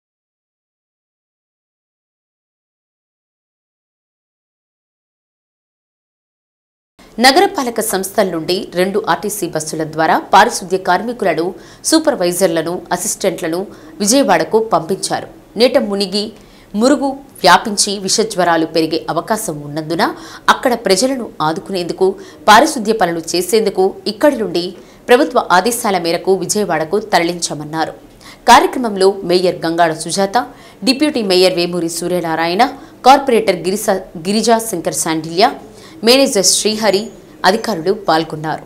నగరపాలక సంస్థల నుండి రెండు ఆర్టీసీ బస్సుల ద్వారా పారిశుద్ధ్య కార్మికులను, సూపర్వైజర్లను, అసిస్టెంట్లను విజయవాడకు పంపించారు. నేట మునిగి మురుగు వ్యాపించి విషజ్వరాలు పెరిగే అవకాశం ఉన్నందున అక్కడ ప్రజలను ఆదుకునేందుకు, పారిశుద్ధ్య పనులు చేసేందుకు ఇక్కడి నుండి ప్రభుత్వ ఆదేశాల మేరకు విజయవాడకు తరలించామన్నారు. కార్యక్రమంలో mayor Gangada Sujatha, deputy mayor Vemuri Suryanarayana, corporator గిరిసా గిరిజా శంకర్ శాండిల్య, మేనేజర్ శ్రీహరి, అధికారులు పాల్గొన్నారు.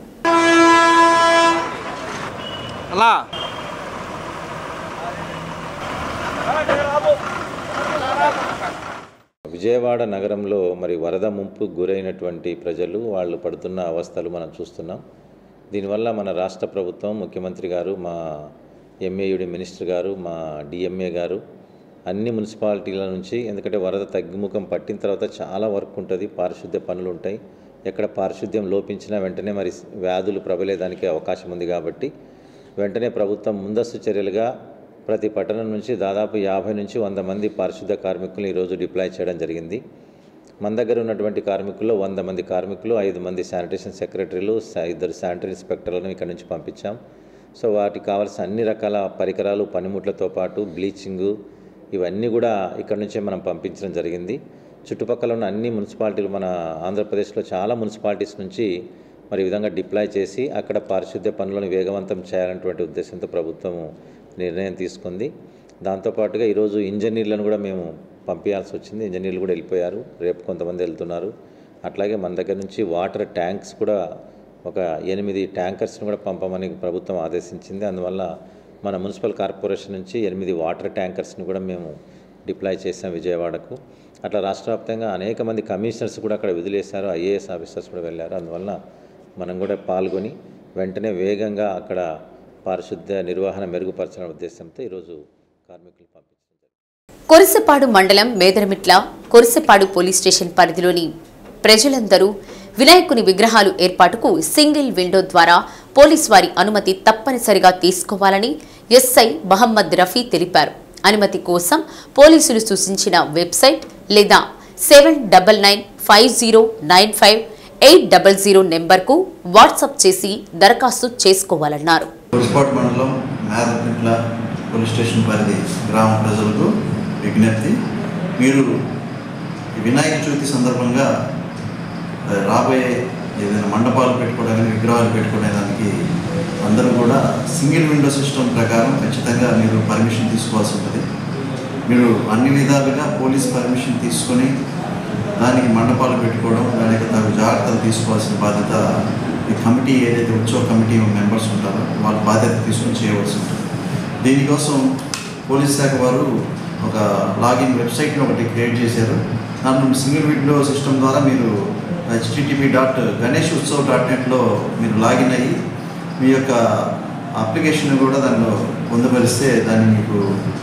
విజయవాడ నగరంలో మరి వరద ముంపు గురైనటువంటి ప్రజలు వాళ్ళు పడుతున్న అవస్థలు మనం చూస్తున్నాం. దీనివల్ల మన రాష్ట్ర ప్రభుత్వం, ముఖ్యమంత్రి గారు, మా ఎంఏయుడి మినిస్టర్ గారు, మా డిఎంఏ గారు అన్ని మున్సిపాలిటీల నుంచి, ఎందుకంటే వరద తగ్గుముఖం పట్టిన తర్వాత చాలా వర్క్ ఉంటుంది, పారిశుద్ధ్య పనులు ఉంటాయి. ఎక్కడ పారిశుద్ధ్యం లోపించినా వెంటనే మరి వ్యాధులు ప్రబలేదానికి అవకాశం ఉంది. కాబట్టి వెంటనే ప్రభుత్వం ముందస్తు చర్యలుగా ప్రతి పట్టణం నుంచి దాదాపు యాభై నుంచి వంద మంది పారిశుద్ధ్య కార్మికులు ఈరోజు డిప్లాయ్ చేయడం జరిగింది. మన దగ్గర ఉన్నటువంటి కార్మికుల్లో వంద మంది కార్మికులు, ఐదు మంది శానిటేషన్ సెక్రటరీలు, ఇద్దరు శానిటరీ ఇన్స్పెక్టర్లను ఇక్కడ నుంచి పంపించాం. సో వాటికి కావాల్సిన అన్ని రకాల పరికరాలు, పనిముట్లతో పాటు బ్లీచింగు ఇవన్నీ కూడా ఇక్కడ నుంచే మనం పంపించడం జరిగింది. చుట్టుపక్కల ఉన్న అన్ని మున్సిపాలిటీలు, మన ఆంధ్రప్రదేశ్లో చాలా మున్సిపాలిటీస్ నుంచి మరి ఈ విధంగా డిప్లాయ్ చేసి అక్కడ పారిశుద్ధ్య పనులను వేగవంతం చేయాలనేటువంటి ఉద్దేశంతో ప్రభుత్వం నిర్ణయం తీసుకుంది. దాంతోపాటుగా ఈరోజు ఇంజనీర్లను కూడా మేము పంపించాల్సి వచ్చింది. ఇంజనీర్లు కూడా వెళ్ళిపోయారు, రేపు కొంతమంది వెళ్తున్నారు. అట్లాగే మన దగ్గర నుంచి వాటర్ ట్యాంక్స్ కూడా ఒక ఎనిమిది ట్యాంకర్స్ని కూడా పంపమని ప్రభుత్వం ఆదేశించింది. అందువల్ల మన మున్సిపల్ కార్పొరేషన్ నుంచి ఎనిమిది వాటర్ ట్యాంకర్స్ని కూడా మేము డిప్లాయ్ చేసాం విజయవాడకు. అట్లా రాష్ట్ర వ్యాప్తంగా అనేక మంది కమిషనర్స్ కూడా అక్కడ విధులేశారు, ఐఏఎస్ ఆఫీసర్స్ కూడా వెళ్ళారు. అందువల్ల మనం కూడా పాల్గొని వెంటనే వేగంగా అక్కడ పారిశుద్ధ్య నిర్వహణ మెరుగుపరచిన ఉద్దేశంతో ఈరోజు కార్మికులు పంపించారు. కొరిసపాడు మండలం మేదరమిట్ల కొరిసపాడు పోలీస్ స్టేషన్ పరిధిలోని ప్రజలందరూ వినాయకుని విగ్రహాలు ఏర్పాటుకు సింగిల్ విండో ద్వారా పోలీసు వారి అనుమతి తప్పనిసరిగా తీసుకోవాలని ఎస్ఐ మహమ్మద్ రఫీ తెలిపారు. అనుమతి కోసం పోలీసులు సూచించిన వెబ్సైట్ లేదా seven double nine five zero nine five eight double zero నెంబర్కు వాట్సాప్ చేసి దరఖాస్తు చేసుకోవాలన్నారు. కొరిసపాడు మండలం మేదరమిట్ల పోలీస్ స్టేషన్ పరిధి గ్రామ ప్రజలకు విజ్ఞప్తి, మీరు వినాయక చవితి సందర్భంగా రాబోయే ఏదైనా మండపాలు పెట్టుకోవడానికి, విగ్రహాలు పెట్టుకునేదానికి అందరూ కూడా సింగిల్ విండో సిస్టమ్ ప్రకారం ఖచ్చితంగా మీరు పర్మిషన్ తీసుకోవాల్సి ఉంటుంది. మీరు అన్ని విధాలుగా పోలీస్ పర్మిషన్ తీసుకొని దానికి మండపాలు పెట్టుకోవడం, దానికి తగు జాగ్రత్తలు తీసుకోవాల్సిన బాధ్యత ఈ కమిటీ, ఏదైతే ఉత్సవ కమిటీ మెంబర్స్ ఉంటారో వాళ్ళ బాధ్యత తీసుకొని చేయవలసి ఉంటుంది. దీనికోసం పోలీస్ శాఖ వారు ఒక లాగిన్ వెబ్సైట్ని ఒకటి క్రియేట్ చేశారు. దాంట్లో సింగిల్ విండో సిస్టమ్ ద్వారా మీరు HTTP dot Ganesh Utsav dot నెట్లో మీరు లాగిన్ అయ్యి మీ యొక్క అప్లికేషన్ కూడా దానిలో పొందుపరిస్తే దాన్ని మీకు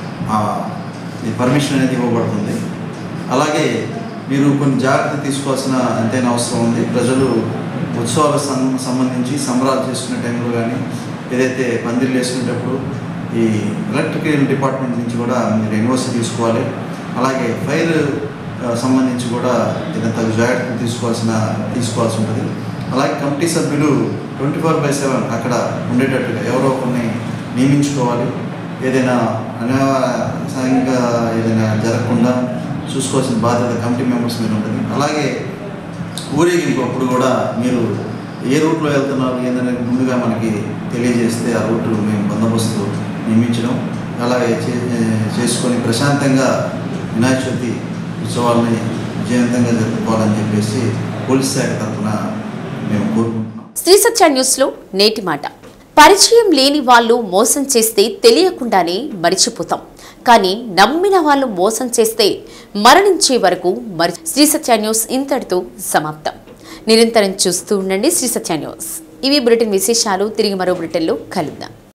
ఈ పర్మిషన్ అనేది ఇవ్వబడుతుంది. అలాగే మీరు కొన్ని జాగ్రత్త తీసుకోవాల్సిన ఎంతైనా అవసరం ఉంది. ప్రజలు ఉత్సవాలకు సంబంధించి సంబరాలు చేసుకునే టైంలో కానీ, ఏదైతే పందిర్లు వేసుకునేటప్పుడు ఈ ఎలక్ట్రికల్ డిపార్ట్మెంట్ నుంచి కూడా మీరు ఎన్ఓసి తీసుకోవాలి. అలాగే ఫైర్ సంబంధించి కూడా ఏదైనా తగు జాగ్రత్తలు తీసుకోవాల్సిన తీసుకోవాల్సి ఉంటుంది. అలాగే కమిటీ సభ్యులు ట్వంటీ ఫోర్ బై సెవెన్ అక్కడ ఉండేటట్టుగా ఎవరో కొన్ని నియమించుకోవాలి. ఏదైనా అనావశ్యంగా ఏదైనా జరగకుండా చూసుకోవాల్సిన బాధ్యత కమిటీ మెంబర్స్ మీద ఉంటుంది. అలాగే ఊరేగింపు అప్పుడు కూడా మీరు ఏ రూట్లో వెళ్తున్నారు ఏంటనే ముందుగా మనకి తెలియజేస్తే ఆ రూట్ మేము బందోబస్తు నియమించడం, అలాగే చేసుకొని ప్రశాంతంగా వినాయక చవితి ఉత్సవాలని విజయవంతంగా జరుపుకోవాలని చెప్పేసి పోలీస్ శాఖ తరఫున మేము కోరుకుంటున్నాం. శ్రీ సత్య న్యూస్ లో నేటి మాట. పరిచయం లేని వాళ్ళు మోసం చేస్తే తెలియకుండానే మరిచిపోతాం, కానీ నమ్మిన వాళ్ళు మోసం చేస్తే మరణించే వరకు మరి. శ్రీ సత్య న్యూస్ ఇంతటితో సమాప్తం. నిరంతరం చూస్తూ ఉండండి శ్రీ సత్య న్యూస్. ఇవి బులెటిన్ విశేషాలు. తిరిగి మరో బులెటిన్లో కలుద్దాం.